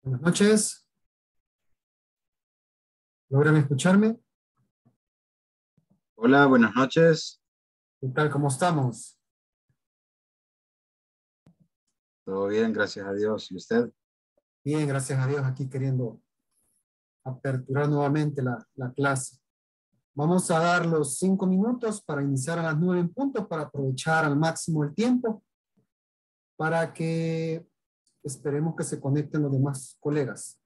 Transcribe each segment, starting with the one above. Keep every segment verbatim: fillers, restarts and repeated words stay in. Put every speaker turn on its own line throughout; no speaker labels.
Buenas noches, ¿logran escucharme?
Hola, buenas noches.
¿Qué tal? ¿Cómo estamos?
Todo bien, gracias a Dios. ¿Y usted?
Bien, gracias a Dios, aquí queriendo aperturar nuevamente la, la clase. Vamos a dar los cinco minutos para iniciar a las nueve en punto, para aprovechar al máximo el tiempo, para que esperemos que se conecten los demás colegas.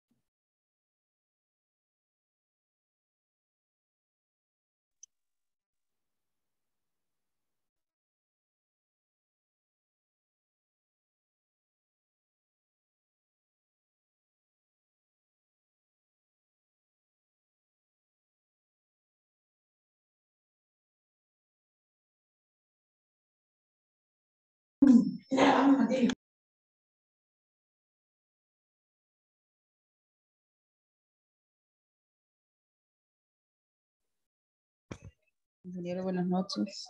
Ingeniero, buenas noches.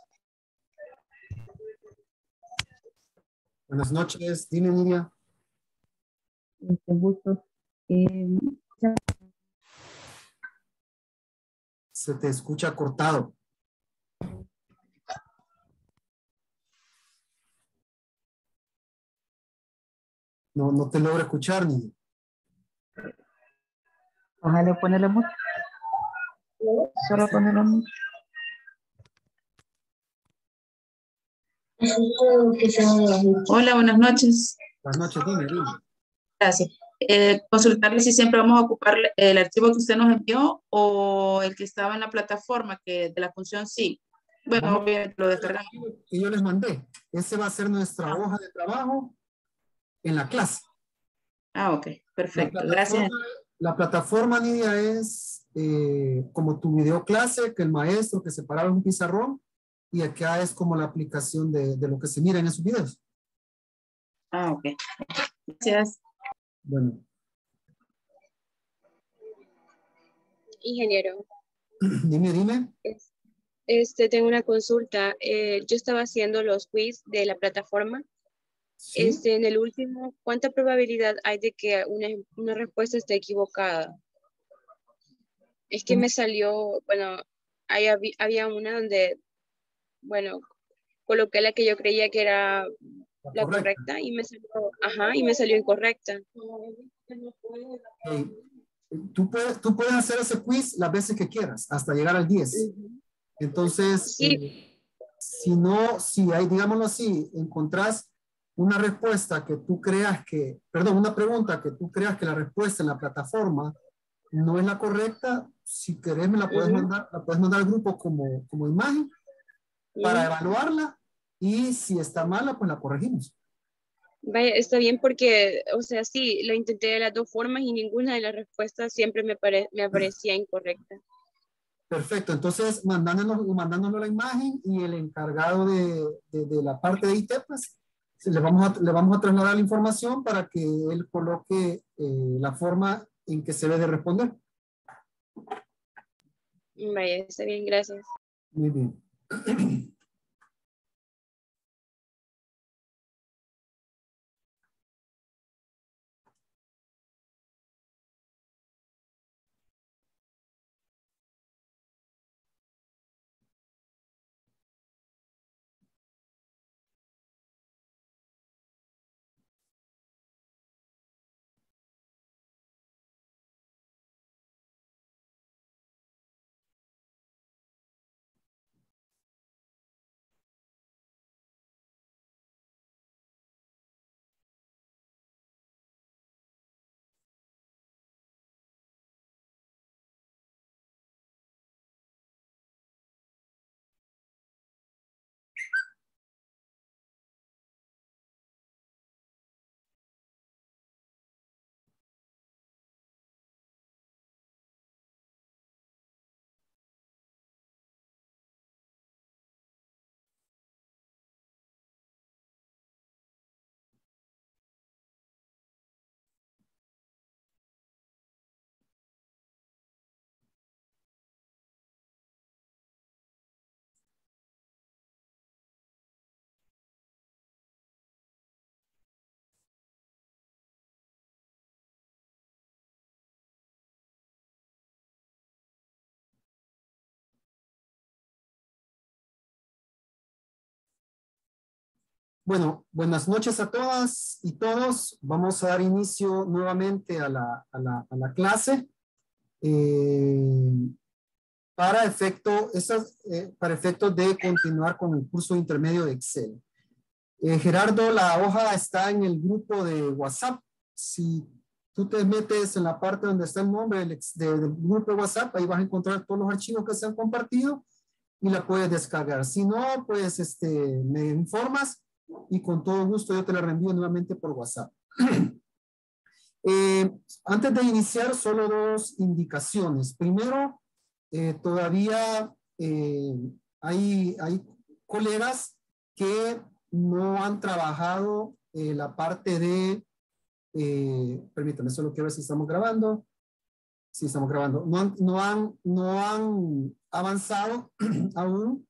Buenas noches, dime, Nidia.
Mucho gusto. Eh,
Se te escucha cortado. No, no te logro escuchar, Nidia.
Ojalá ponerle música. Solo ponerle música. Hola, buenas noches.
Buenas noches, dime, dime.
Gracias. Eh, consultarle si siempre vamos a ocupar el archivo que usted nos envió o el que estaba en la plataforma, que de la función sí. Bueno,
Vamos
obviamente lo descargamos.
que yo les mandé. Ese va a ser nuestra
Ah,
hoja de trabajo en la clase.
ah, ok,
La
perfecto. Gracias.
plataforma, la plataforma, Nidia, es eh, como tu video clase, que el maestro que separaba un pizarrón, y acá es como la aplicación de, de lo que se mira en esos videos.
Ah, ok. Gracias.
Bueno,
Ingeniero,
dime, dime.
es- este, tengo una consulta. Eh, yo estaba haciendo los quiz de la plataforma.
Sí.
Este, en el último, ¿cuánta probabilidad hay de que una, una respuesta esté equivocada? Es que
¿Cómo?
me salió, bueno, ahí habí- había una donde, bueno, coloqué la que yo creía que era
La
la
correcta.
correcta y me salió, ajá, y me salió incorrecta.
Ok. Tú puedes, tú puedes hacer ese quiz las veces que quieras, hasta llegar al diez.
Ujú.
Entonces,
Sí,
eh, si no, si hay, digámoslo así, encontrás una respuesta que tú creas que, perdón, una pregunta que tú creas que la respuesta en la plataforma no es la correcta, si querés me la puedes
ujú,
mandar, la puedes mandar al grupo como, como imagen para
ujú.
evaluarla, y si está mala, pues la corregimos.
Vaya, está bien porque, o sea, sí, lo intenté de las dos formas y ninguna de las respuestas siempre me, pare- me aparecía incorrecta.
Perfecto, entonces mandándonos, mandándonos la imagen, y el encargado de, de, de la parte de I T, pues le vamos, a, le vamos a trasladar la información para que él coloque eh, la forma en que se debe de responder.
Vaya, está bien, gracias.
Muy bien. Bueno, buenas noches a todas y todos. Vamos a dar inicio nuevamente a la, a la, a la clase. Eh, para, efecto, esas, eh, para efecto de continuar con el curso intermedio de Excel. Eh, Gerardo, la hoja está en el grupo de WhatsApp. Si tú te metes en la parte donde está el nombre del, de, del grupo de WhatsApp, ahí vas a encontrar todos los archivos que se han compartido y la puedes descargar. Si no, pues este, me informas y con todo gusto yo te la reenvío nuevamente por WhatsApp. eh, antes de iniciar, solo dos indicaciones. Primero, eh, todavía eh, hay, hay colegas que no han trabajado eh, la parte de, eh, permítame, solo quiero ver si estamos grabando. Sí, estamos grabando. No han, no han, no han avanzado aún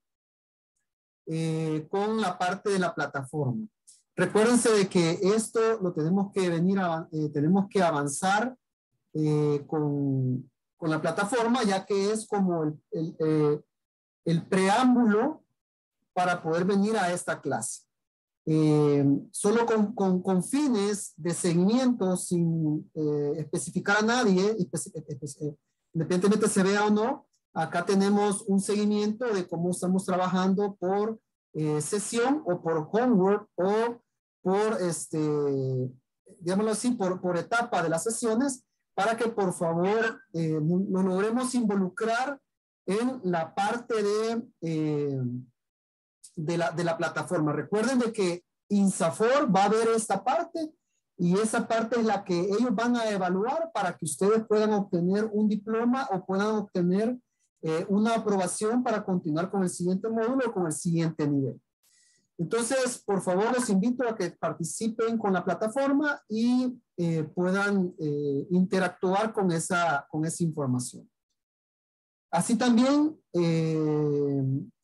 Eh, con la parte de la plataforma. Recuérdense de que esto lo tenemos que venir a, eh, tenemos que avanzar eh, con, con la plataforma, ya que es como el, el, eh, el preámbulo para poder venir a esta clase. Eh, solo con, con, con fines de seguimiento, sin eh, especificar a nadie, independientemente se vea o no, acá tenemos un seguimiento de cómo estamos trabajando por eh, sesión o por homework o por, este, digámoslo así, por, por etapa de las sesiones, para que por favor eh, nos logremos involucrar en la parte de, eh, de, la, de la plataforma. Recuerden de que INSAFOR va a ver esta parte y esa parte es la que ellos van a evaluar para que ustedes puedan obtener un diploma o puedan obtener Eh, una aprobación para continuar con el siguiente módulo o con el siguiente nivel. Entonces, por favor, los invito a que participen con la plataforma y eh, puedan eh, interactuar con esa, con esa información. Así también, eh,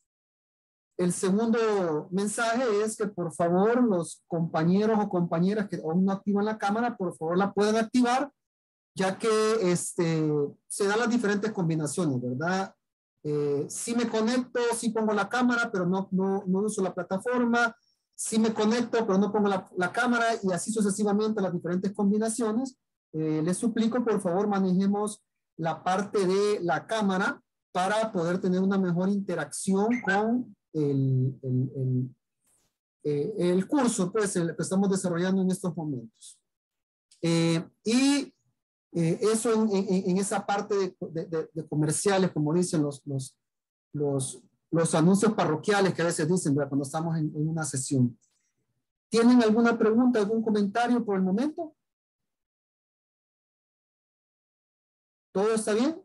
el segundo mensaje es que por favor los compañeros o compañeras que aún no activan la cámara, por favor la puedan activar, ya que este, se dan las diferentes combinaciones, ¿verdad? Eh, si me conecto, si pongo la cámara, pero no, no, no uso la plataforma. Si me conecto, pero no pongo la, la cámara y así sucesivamente las diferentes combinaciones. Eh, les suplico, por favor, manejemos la parte de la cámara para poder tener una mejor interacción con el, el, el, eh, el curso pues, el que estamos desarrollando en estos momentos. Eh, y Eh, eso en, en, en esa parte de, de, de comerciales, como dicen los, los, los, los anuncios parroquiales que a veces dicen, ¿verdad? Cuando estamos en, en una sesión. ¿Tienen alguna pregunta, algún comentario por el momento? ¿Todo está bien?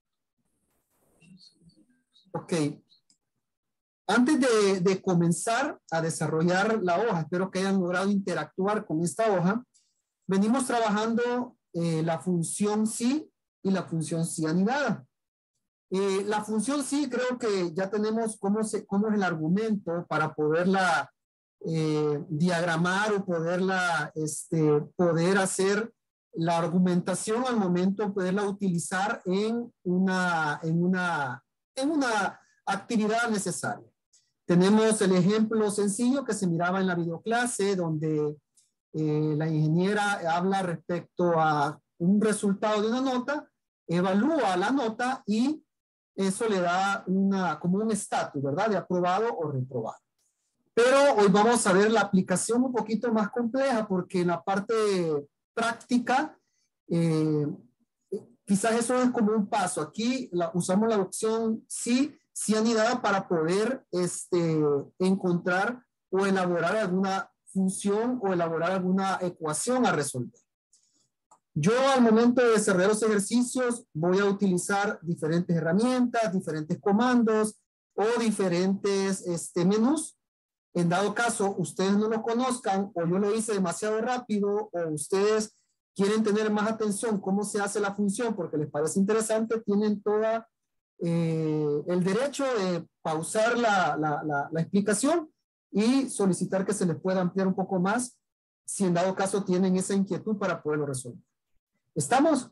Ok. Antes de, de comenzar a desarrollar la hoja, espero que hayan logrado interactuar con esta hoja. Venimos trabajando Eh, la función sí y la función sí anidada. Eh, la función sí creo que ya tenemos cómo, se, cómo es el argumento para poderla eh, diagramar o poderla, este, poder hacer la argumentación al momento de poderla utilizar en una, en una, en una actividad necesaria. Tenemos el ejemplo sencillo que se miraba en la videoclase donde Eh, la ingeniera habla respecto a un resultado de una nota, evalúa la nota y eso le da una, como un estatus, ¿verdad? De aprobado o reprobado. Pero hoy vamos a ver la aplicación un poquito más compleja porque en la parte práctica, eh, quizás eso es como un paso. Aquí la, usamos la opción sí, sí anidada para poder este, encontrar o elaborar alguna función o elaborar alguna ecuación a resolver. Yo al momento de desarrollar los ejercicios voy a utilizar diferentes herramientas, diferentes comandos o diferentes este, menús. En dado caso, ustedes no lo conozcan o yo lo hice demasiado rápido o ustedes quieren tener más atención cómo se hace la función porque les parece interesante, tienen toda eh, el derecho de pausar la, la, la, la explicación y solicitar que se les pueda ampliar un poco más si en dado caso tienen esa inquietud para poderlo resolver. ¿Estamos?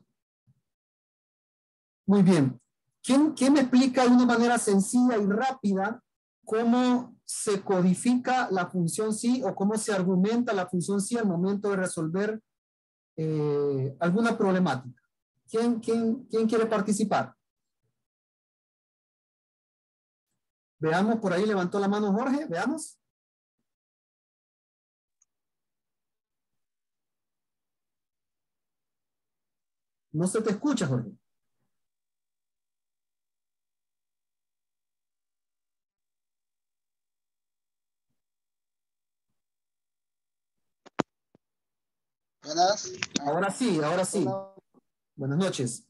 Muy bien. ¿Quién, quién me explica de una manera sencilla y rápida cómo se codifica la función sí o cómo se argumenta la función sí al momento de resolver eh, alguna problemática. ¿Quién, quién, ¿Quién quiere participar? Veamos, por ahí levantó la mano Jorge, veamos. No se te escucha, Jorge.
Buenas.
Ahora sí, ahora sí.
Bueno,
Buenas noches.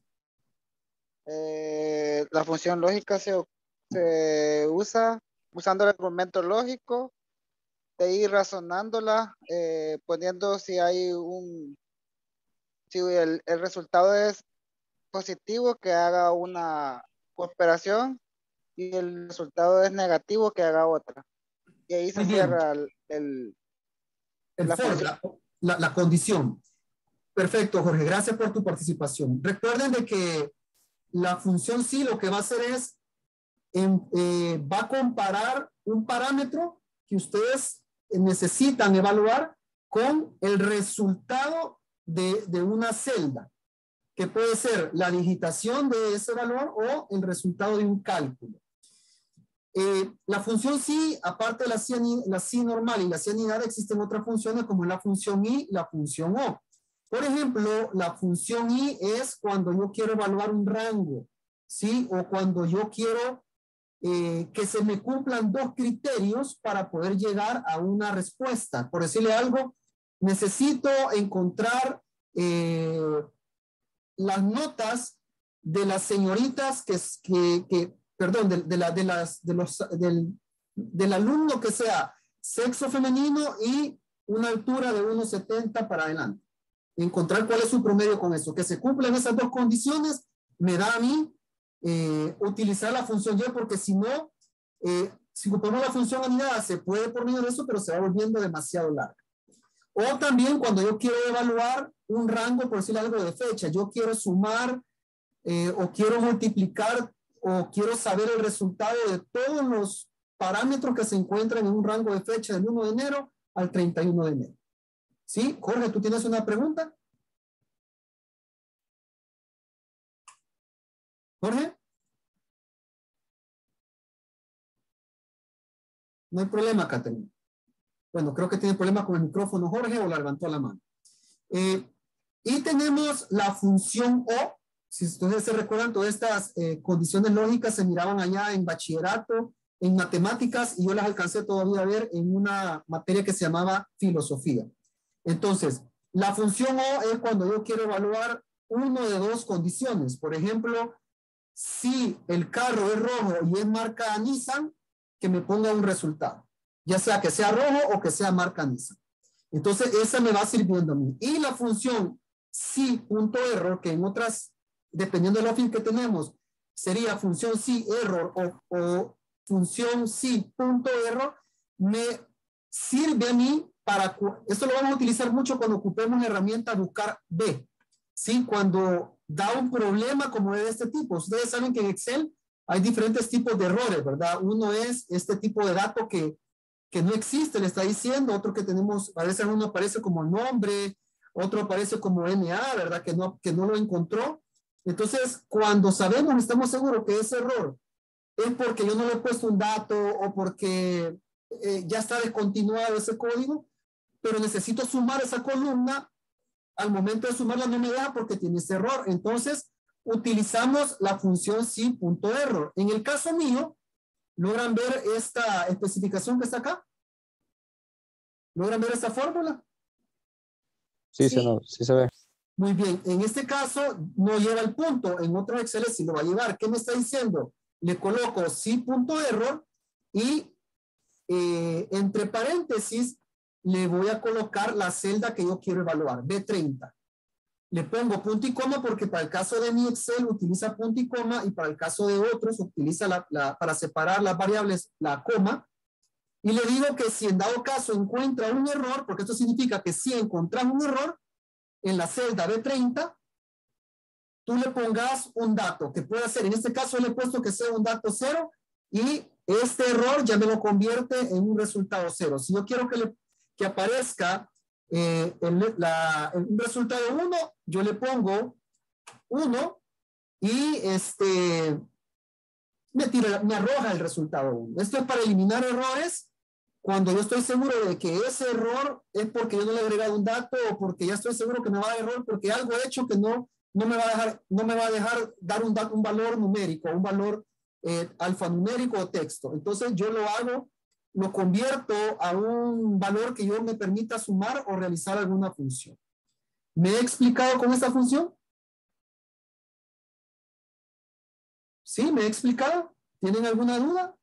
eh, la función lógica se, se usa usando el argumento lógico de ir razonándola, eh, poniendo si hay un, si el, el resultado es positivo, que haga una operación, y el resultado es negativo, que haga otra. Y ahí se
Muy bien.
cierra el, el-
El
la
for,
función.
la, la, la condición. Perfecto, Jorge. Gracias por tu participación. Recuerden de que la función sí lo que va a hacer es en, eh, va a comparar un parámetro que ustedes necesitan evaluar con el resultado de, de una celda, que puede ser la digitación de ese valor o el resultado de un cálculo. Eh, la función sí, aparte de la sí, la sí normal y la sí anidada, existen otras funciones como la función i y la función o. Por ejemplo, la función i es cuando yo quiero evaluar un rango, ¿sí? O cuando yo quiero eh, que se me cumplan dos criterios para poder llegar a una respuesta. Por decirle algo, necesito encontrar eh, las notas de las señoritas que, que, que perdón, de, de, la, de, las, de los, del, del alumno que sea sexo femenino y una altura de uno setenta para adelante. Encontrar cuál es su promedio con eso. Que se cumplan esas dos condiciones me da a mí eh, utilizar la función y, porque si no, eh, si ocupamos la función anidada, se puede por medio de eso, pero se va volviendo demasiado larga. O también cuando yo quiero evaluar un rango, por decir algo de fecha, yo quiero sumar eh, o quiero multiplicar o quiero saber el resultado de todos los parámetros que se encuentran en un rango de fecha del uno de enero al treinta y uno de enero. ¿Sí? Jorge, ¿tú tienes una pregunta? Jorge. No hay problema, Caterina. Bueno, creo que tiene problema con el micrófono Jorge o la levantó la mano. Eh, y tenemos la función O. Si ustedes se recuerdan, todas estas eh, condiciones lógicas se miraban allá en bachillerato, en matemáticas, y yo las alcancé todavía a ver en una materia que se llamaba filosofía. Entonces, la función O es cuando yo quiero evaluar uno de dos condiciones. Por ejemplo, si el carro es rojo y es marca Nissan, que me ponga un resultado, ya sea que sea rojo o que sea marca Nissan. Entonces, esa me va sirviendo a mí. Y la función sí.error, que en otras, dependiendo de la fin que tenemos, sería función sí error o, o función sí.error, me sirve a mí para, esto lo vamos a utilizar mucho cuando ocupemos la herramienta buscar B, ¿sí? Cuando da un problema como de este tipo. Ustedes saben que en Excel hay diferentes tipos de errores, ¿verdad? Uno es este tipo de dato que, que no existe, le está diciendo, otro que tenemos, a veces uno aparece como nombre, otro aparece como N A, ¿verdad? Que no, que no lo encontró. Entonces, cuando sabemos, estamos seguros que ese error es porque yo no le he puesto un dato o porque eh, ya está descontinuado ese código, pero necesito sumar esa columna. Al momento de sumarla no me deja porque tiene ese error. Entonces, utilizamos la función sí.error. En el caso mío, ¿logran ver esta especificación que está acá? ¿Logran ver esta fórmula?
Sí, sí, no, sí se ve.
Muy bien. En este caso, no lleva el punto. En otros Excel sí lo va a llevar. ¿Qué me está diciendo? Le coloco sí.error y eh, entre paréntesis le voy a colocar la celda que yo quiero evaluar, B treinta. Le pongo punto y coma porque para el caso de mi Excel utiliza punto y coma y para el caso de otros utiliza la, la, para separar las variables la coma. Y le digo que si en dado caso encuentra un error, porque esto significa que si encontrás un error en la celda B treinta, tú le pongas un dato que pueda ser, en este caso le he puesto que sea un dato cero y este error ya me lo convierte en un resultado cero. Si yo quiero que, le, que aparezca eh, el, la, el, un resultado uno, yo le pongo uno y este, me, tira, me arroja el resultado uno. Esto es para eliminar errores cuando yo estoy seguro de que ese error es porque yo no le he agregado un dato o porque ya estoy seguro que me va a dar error porque algo he hecho que no, no, me, va a dejar, no me va a dejar dar un, un valor numérico, un valor eh, alfanumérico o texto. Entonces yo lo hago, lo convierto a un valor que yo me permita sumar o realizar alguna función. ¿Me he explicado con esta función? ¿Sí? ¿Me he explicado? ¿Tienen alguna duda?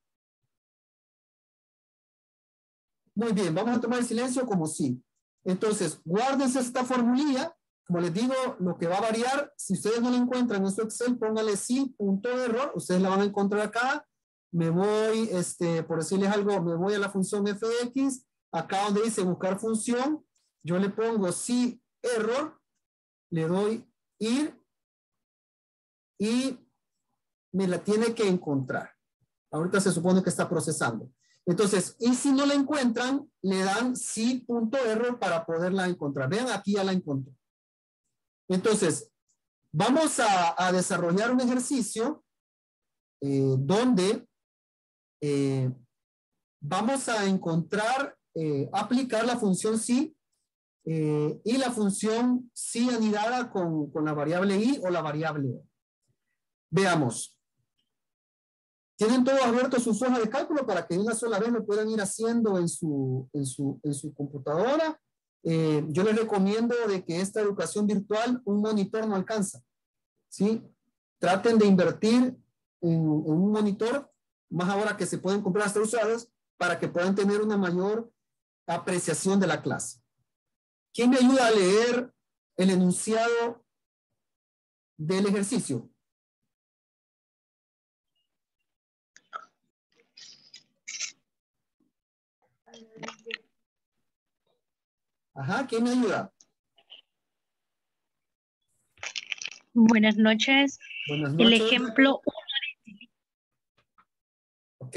Muy bien, vamos a tomar el silencio como sí. Entonces, guárdense esta formulilla. Como les digo, lo que va a variar, si ustedes no la encuentran en su Excel, póngale sí, punto de error. Ustedes la van a encontrar acá. Me voy, este, por decirles algo, me voy a la función f de x. Acá donde dice buscar función, yo le pongo sí, error. Le doy ir. Y me la tiene que encontrar. Ahorita se supone que está procesando. Entonces, y si no la encuentran, le dan sí punto error para poderla encontrar. Vean, aquí ya la encontré. Entonces, vamos a, a desarrollar un ejercicio eh, donde eh, vamos a encontrar, eh, aplicar la función sí eh, y la función sí anidada con, con la variable i o la variable o. Veamos. Tienen todos abiertos sus hojas de cálculo para que de una sola vez lo puedan ir haciendo en su, en su, en su computadora. Eh, yo les recomiendo de que esta educación virtual, un monitor no alcanza. ¿Sí? Traten de invertir en, en un monitor, más ahora que se pueden comprar hasta usados, para que puedan tener una mayor apreciación de la clase. ¿Quién me ayuda a leer el enunciado del ejercicio? Ajá, ¿quién me ayuda?
Buenas noches.
Buenas noches.
El ejemplo
Ok.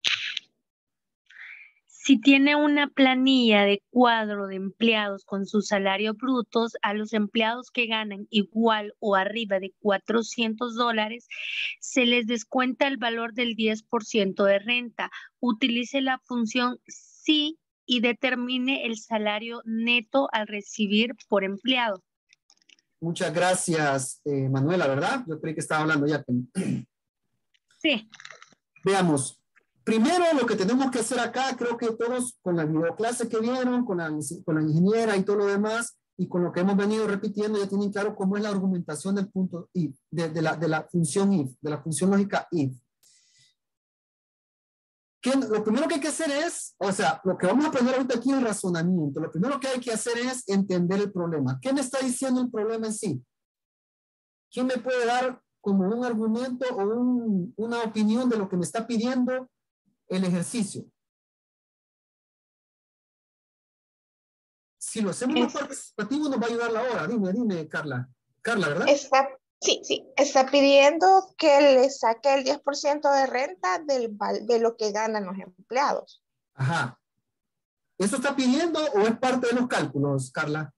Si tiene una planilla de cuadro de empleados con sus salarios brutos, a los empleados que ganan igual o arriba de cuatrocientos dólares, se les descuenta el valor del diez por ciento de renta. Utilice la función sí y determine el salario neto al recibir por empleado.
Muchas gracias, eh, Manuela, ¿verdad? Yo creí que estaba hablando ya.
Sí.
Veamos. Primero, lo que tenemos que hacer acá, creo que todos con la videoclase que vieron, con la, con la ingeniera y todo lo demás, y con lo que hemos venido repitiendo, ya tienen claro cómo es la argumentación del punto if, de, de, la, de la función if, de la función lógica if. ¿Qué, lo primero que hay que hacer es, o sea, lo que vamos a aprender ahorita aquí es el razonamiento. Lo primero que hay que hacer es entender el problema. ¿Qué me está diciendo el problema en sí? ¿Quién me puede dar como un argumento o un, una opinión de lo que me está pidiendo el ejercicio? Si lo hacemos más participativo nos va a ayudar la hora. Dime, dime, Carla. Carla, ¿verdad?
Está, sí, sí. Está pidiendo que le saque el diez por ciento de renta del, de lo que ganan los empleados.
Ajá. ¿Eso está pidiendo o es parte de los cálculos, Carla?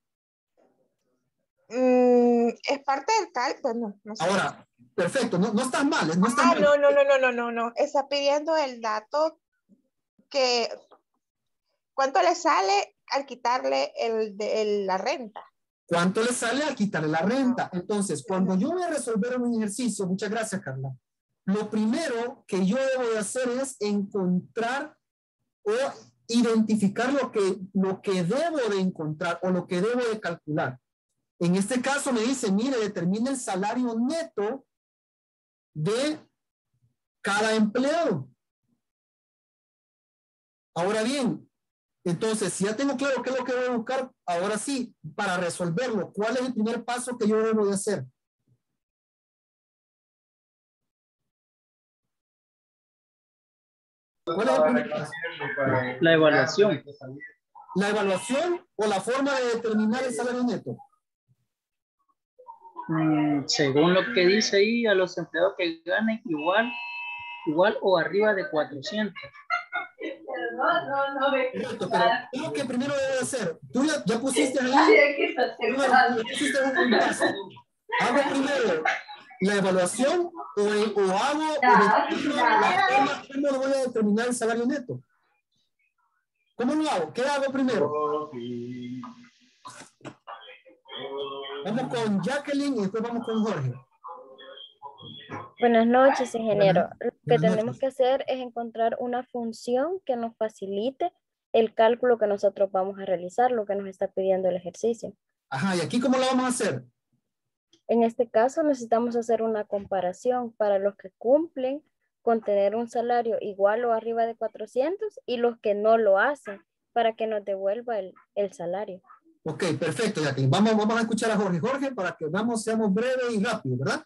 Mm, es parte del cálculo, no, no sé.
Ahora, perfecto, no, no estás mal. No, estás
ah,
mal.
no, no, no, no, no, no, no. Está pidiendo el dato que, ¿cuánto le sale al quitarle el, de, el, la renta?
¿Cuánto le sale al quitarle la renta? Entonces, cuando yo voy a resolver un ejercicio, muchas gracias, Carla, lo primero que yo debo de hacer es encontrar o identificar lo que, lo que debo de encontrar o lo que debo de calcular. En este caso me dice, mire, determina el salario neto de cada empleado. Ahora bien, entonces, si ya tengo claro qué es lo que voy a buscar, ahora sí, para resolverlo, ¿cuál es el primer paso que yo debo de hacer? ¿Cuál es el primer paso?
La evaluación.
¿La evaluación o la forma de determinar el salario neto?
Mm, según lo que dice ahí, a los empleados que ganen igual igual o arriba de cuatrocientos.
Correcto, pero ¿qué es lo que primero debe hacer? Tú ya, ya pusiste ahí, primero, ya pusiste un, un paso. Hago primero la evaluación o, o hago o determino la forma, ¿cómo lo voy a determinar el salario neto? ¿Cómo lo hago? ¿Qué hago primero? Vamos con Jacqueline y después vamos con Jorge.
Buenas noches, ingeniero.
Buenas,
Lo que
buenas
tenemos
noches.
que hacer es encontrar una función que nos facilite el cálculo que nosotros vamos a realizar, lo que nos está pidiendo el ejercicio.
Ajá, ¿y aquí cómo lo vamos a hacer?
En este caso necesitamos hacer una comparación para los que cumplen con tener un salario igual o arriba de cuatrocientos y los que no lo hacen para que nos devuelva el, el salario.
Ok, perfecto, Jacqueline. Vamos, vamos a escuchar a Jorge. Jorge, para que vamos, seamos breves y rápidos, ¿verdad?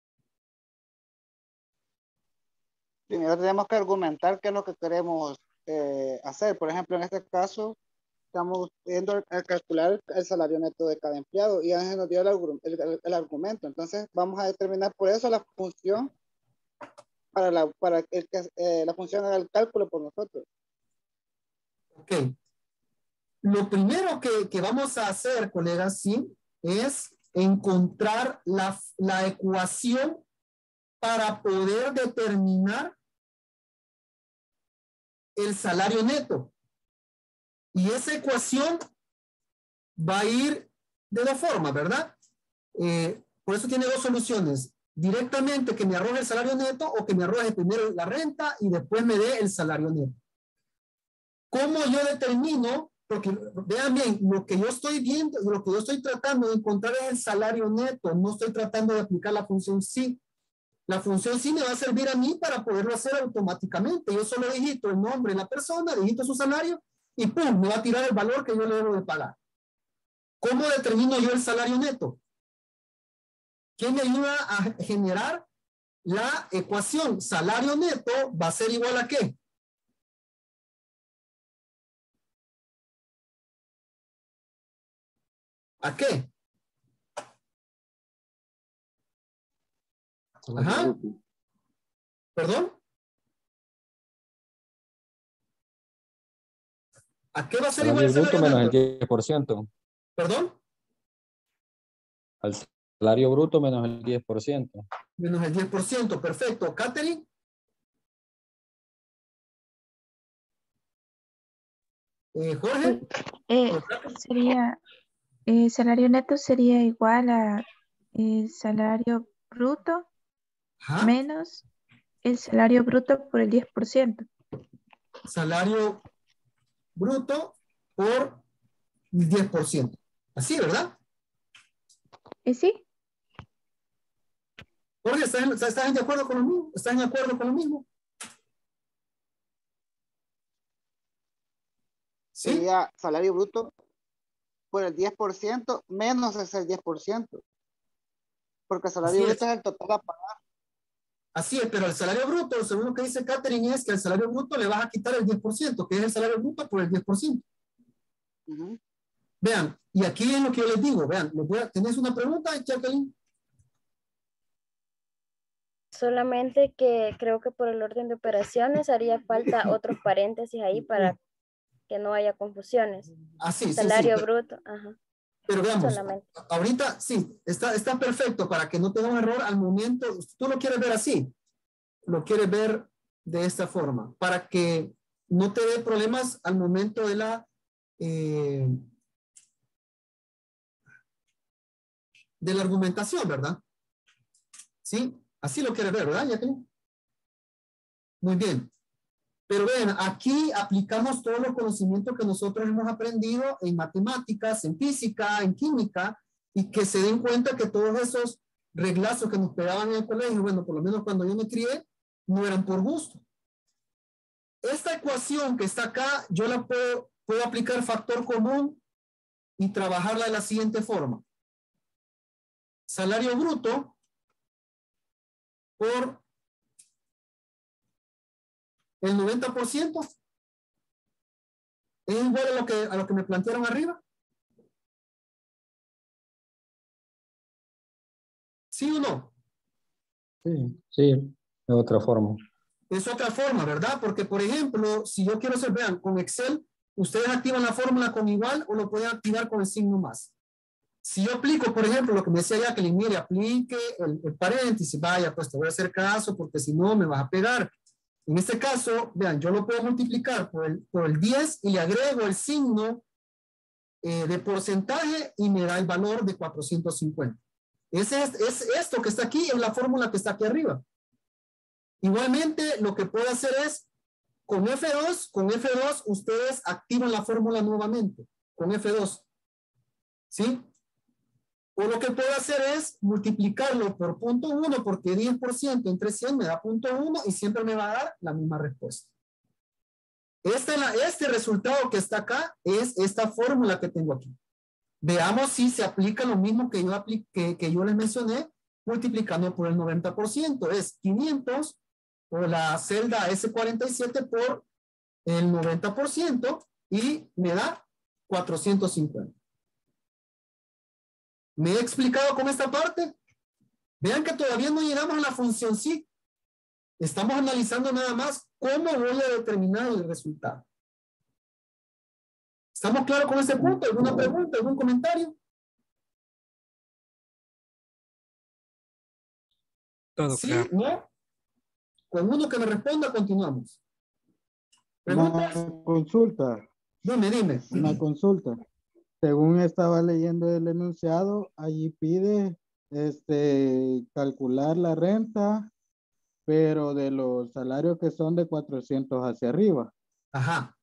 Primero tenemos que argumentar qué es lo que queremos eh, hacer. Por ejemplo, en este caso, estamos viendo a calcular el salario neto de cada empleado y Ángel nos dio el, el, el, el argumento. Entonces, vamos a determinar por eso la función para, la, para el que eh, la función haga el cálculo por nosotros.
Ok. Lo primero que, que vamos a hacer, colegas, sí, es encontrar la, la ecuación para poder determinar el salario neto. Y esa ecuación va a ir de dos formas, ¿verdad? Eh, por eso tiene dos soluciones. Directamente que me arroje el salario neto o que me arroje primero la renta y después me dé el salario neto. ¿Cómo yo determino? Porque vean bien, lo que yo estoy viendo, lo que yo estoy tratando de encontrar es el salario neto. No estoy tratando de aplicar la función sí. La función sí me va a servir a mí para poderlo hacer automáticamente. Yo solo digito el nombre de la persona, digito su salario y ¡pum! Me va a tirar el valor que yo le debo de pagar. ¿Cómo determino yo el salario neto? ¿Quién me ayuda a generar la ecuación? Salario neto va a ser igual a ¿qué? ¿A qué? Ajá. ¿Perdón? ¿A qué va a ser igual
Salario
el
bruto
salario
menos el
neto?
diez por ciento.
¿Perdón?
Al salario bruto menos el diez por ciento.
Menos el diez por ciento, perfecto. Catherine. Eh, Jorge.
Eh, sería, eh, salario neto sería igual a el salario bruto
Ajá.
menos el salario bruto por el diez por ciento.
Salario bruto por el diez por ciento. Así, ¿verdad?
¿Y sí?
Jorge, ¿estás, ¿estás de acuerdo con lo mismo? ¿Estás de acuerdo con lo mismo? ¿Sí?
Sería salario bruto por el diez por ciento menos ese diez por ciento. Porque el salario
Así
bruto
es.
es el total a pagar.
Así es, pero el salario bruto, según lo que dice Catherine, es que al salario bruto le vas a quitar el diez por ciento, que es el salario bruto por el diez por ciento.
Uh-huh.
Vean, y aquí es lo que yo les digo, vean, les voy a, ¿tenés una pregunta, Jacqueline?
Solamente que creo que por el orden de operaciones haría falta otros paréntesis ahí para que no haya confusiones.
Ah, sí,
Salario
sí, sí.
bruto, ajá.
Pero veamos,
Solamente.
ahorita sí, está, está perfecto para que no tenga un error al momento. Tú lo quieres ver así, lo quieres ver de esta forma, para que no te dé problemas al momento de la eh, de la argumentación, ¿verdad? Sí, así lo quieres ver, ¿verdad, Jacqueline? Muy bien. Pero vean, aquí aplicamos todos los conocimientos que nosotros hemos aprendido en matemáticas, en física, en química, y que se den cuenta que todos esos reglazos que nos pegaban en el colegio, bueno, por lo menos cuando yo me crié, no eran por gusto. Esta ecuación que está acá, yo la puedo, puedo aplicar factor común y trabajarla de la siguiente forma. Salario bruto por el noventa por ciento es igual a lo que, a lo que me plantearon arriba. ¿Sí o no?
Sí, sí, de otra forma.
es otra forma, ¿verdad? Porque, por ejemplo, si yo quiero hacer, vean, con Excel, ustedes activan la fórmula con igual o lo pueden activar con el signo más. Si yo aplico, por ejemplo, lo que me decía Jacqueline, mire, aplique el, el paréntesis, vaya, pues te voy a hacer caso porque si no me vas a pegar. En este caso, vean, yo lo puedo multiplicar por el, por el diez y le agrego el signo eh, de porcentaje y me da el valor de cuatrocientos cincuenta. Ese es, es esto que está aquí, es la fórmula que está aquí arriba. Igualmente, lo que puedo hacer es, con F dos, con F dos, ustedes activan la fórmula nuevamente, con F dos. ¿Sí? O lo que puedo hacer es multiplicarlo por punto uno, porque diez por ciento entre cien me da punto uno y siempre me va a dar la misma respuesta. Este, este resultado que está acá es esta fórmula que tengo aquí. Veamos si se aplica lo mismo que yo, apliqué, que yo les mencioné, multiplicando por el noventa por ciento. Es quinientos por la celda ese cuarenta y siete por el noventa por ciento y me da cuatrocientos cincuenta. ¿Me he explicado con esta parte? Vean que todavía no llegamos a la función sí. Estamos analizando nada más cómo voy a determinar el resultado. ¿Estamos claros con este punto? ¿Alguna pregunta? ¿Algún comentario?
Todo
¿Sí?
claro.
¿No? Con uno que me responda, continuamos. ¿Preguntas?
Una consulta.
Dime, dime.
Una consulta. Según estaba leyendo el enunciado, allí pide este, calcular la renta, pero de los salarios que son de cuatrocientos hacia arriba.
Ajá.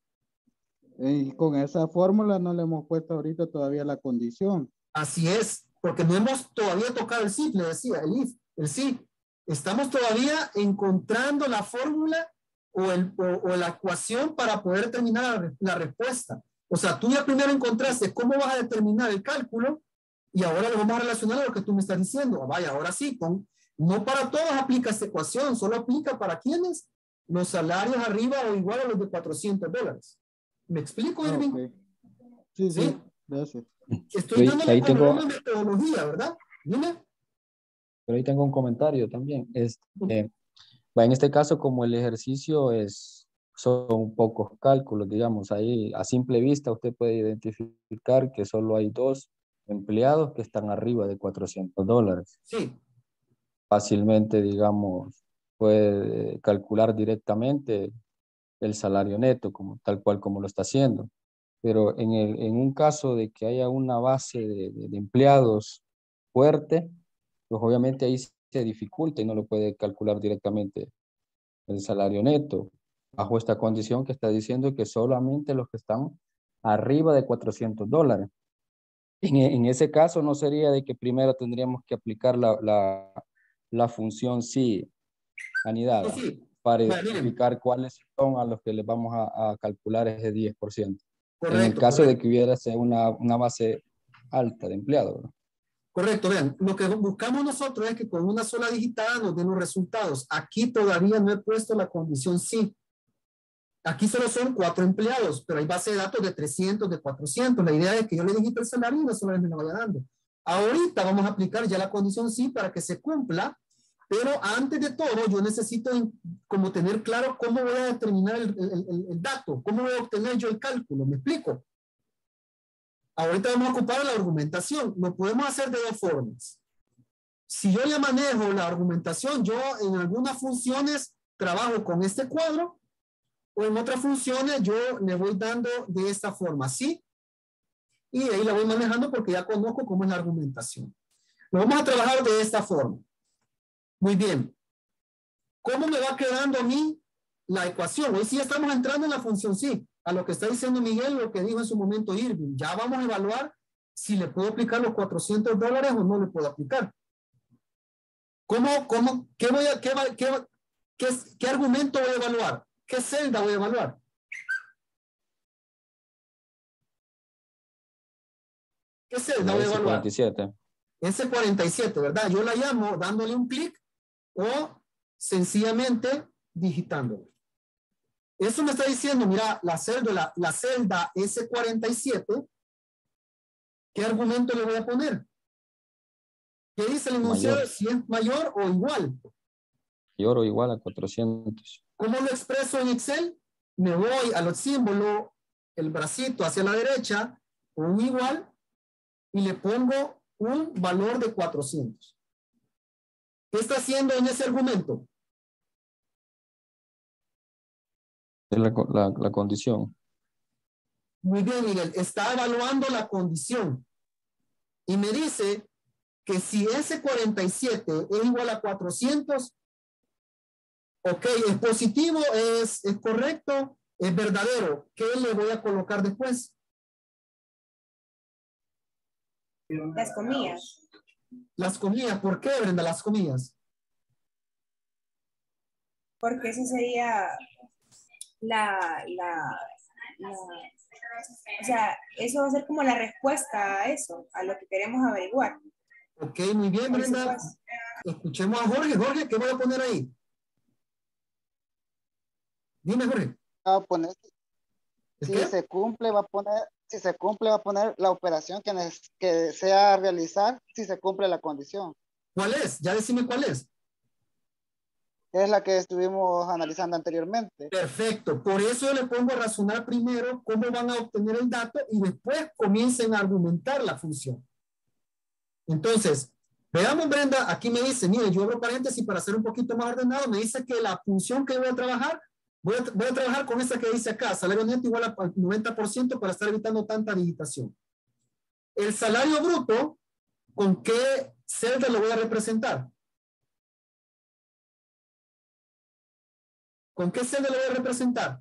Y con esa fórmula no le hemos puesto ahorita todavía la condición.
Así es, porque no hemos todavía tocado el sí, le decía, el if, el sí. Estamos todavía encontrando la fórmula o, el, o, o la ecuación para poder determinar la, la respuesta. O sea, tú ya primero encontraste cómo vas a determinar el cálculo y ahora lo vamos a relacionar a lo que tú me estás diciendo. Vaya, ahora sí, con, no para todos aplica esta ecuación, solo aplica para quienes los salarios arriba o igual a los de cuatrocientos dólares. ¿Me explico, Irving?
Okay. Sí, sí, sí, gracias.
Estoy
Yo,
dándole
ahí
como
tengo,
una metodología, ¿verdad? Dime.
pero ahí tengo un comentario también. Este, eh, va, en este caso, como el ejercicio es, son pocos cálculos, digamos, ahí a simple vista usted puede identificar que solo hay dos empleados que están arriba de cuatrocientos dólares.
Sí.
Fácilmente, digamos, puede calcular directamente el salario neto, como, tal cual como lo está haciendo. Pero en, el, en un caso de que haya una base de, de, de empleados fuerte, pues obviamente ahí se dificulta y no lo puede calcular directamente el salario neto, bajo esta condición que está diciendo que solamente los que están arriba de cuatrocientos dólares. En, en ese caso no sería de que primero tendríamos que aplicar la, la, la función sí anidada
Sí, sí.
para
Bueno,
identificar
miren.
cuáles son a los que les vamos a, a calcular ese diez por ciento.
Correcto,
en el caso
correcto.
de que hubiera una, una base alta de empleados, ¿no?
Correcto, vean, lo que buscamos nosotros es que con una sola digitada nos den los resultados. Aquí todavía no he puesto la condición sí. Aquí solo son cuatro empleados, pero hay base de datos de trescientos, de cuatrocientos. La idea es que yo le digite el salario y una sola vez me lo vaya dando. Ahorita vamos a aplicar ya la condición sí para que se cumpla, pero antes de todo yo necesito como tener claro cómo voy a determinar el, el, el, el dato, cómo voy a obtener yo el cálculo. ¿Me explico? Ahorita vamos a ocupar la argumentación. Lo podemos hacer de dos formas. Si yo ya manejo la argumentación, yo en algunas funciones trabajo con este cuadro o en otras funciones yo le voy dando de esta forma, ¿sí? Y ahí la voy manejando porque ya conozco cómo es la argumentación. Lo vamos a trabajar de esta forma. Muy bien. ¿Cómo me va quedando a mí la ecuación? Hoy sí estamos entrando en la función sí. A lo que está diciendo Miguel, lo que dijo en su momento Irving. Ya vamos a evaluar si le puedo aplicar los cuatrocientos dólares o no le puedo aplicar. ¿Cómo, cómo, qué voy a, qué, qué, qué, qué argumento voy a evaluar? ¿Qué celda voy a evaluar? ¿Qué celda voy a evaluar?
cuarenta y siete.
ese cuarenta y siete, ¿verdad? Yo la llamo dándole un clic o sencillamente digitándolo. Eso me está diciendo, mira, la celda, la, la celda ese cuarenta y siete, ¿qué argumento le voy a poner? ¿Qué dice el enunciado?
Mayor.
Si es mayor o igual.
Mayor o igual a cuatrocientos.
¿Cómo lo expreso en Excel? Me voy al símbolo, el bracito hacia la derecha, un igual, y le pongo un valor de cuatrocientos. ¿Qué está haciendo en ese argumento?
La, la, la condición.
Muy bien, Miguel. Está evaluando la condición. Y me dice que si ese cuarenta y siete es igual a cuatrocientos, ok, es positivo, es, es correcto, es verdadero. ¿Qué le voy a colocar después?
Las comillas.
Las comillas. ¿Por qué, Brenda, las comillas?
Porque esa sería la, la, la, o sea, eso va a ser como la respuesta a eso, a lo que queremos averiguar.
Ok, muy bien, Brenda. Escuchemos a Jorge. Jorge, ¿qué voy a poner ahí? Dime, Jorge.
Va a poner, si se cumple, va a poner, si se cumple, va a poner la operación que, que desea realizar, si se cumple la condición.
¿Cuál es? Ya decime cuál es.
Es la que estuvimos analizando anteriormente.
Perfecto. Por eso yo le pongo a razonar primero cómo van a obtener el dato y después comiencen a argumentar la función. Entonces, veamos, Brenda, aquí me dice, mire, yo abro paréntesis para hacer un poquito más ordenado, me dice que la función que voy a trabajar, voy a, voy a trabajar con esa que dice acá, salario neto igual al noventa por ciento para estar evitando tanta digitación. El salario bruto, ¿con qué celda lo voy a representar? ¿Con qué celda lo voy a representar?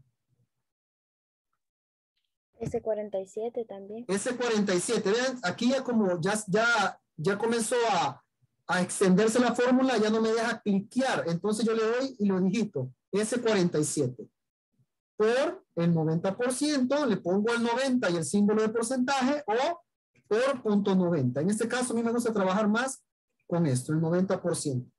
ese cuarenta y siete también.
ese cuarenta y siete. Vean, aquí ya como ya, ya, ya comenzó a, a extenderse la fórmula, ya no me deja cliquear. Entonces yo le doy y lo digito. ese cuarenta y siete. Por el noventa por ciento, le pongo el noventa y el símbolo de porcentaje o por punto noventa. En este caso a mí me gusta trabajar más con esto, el noventa por ciento.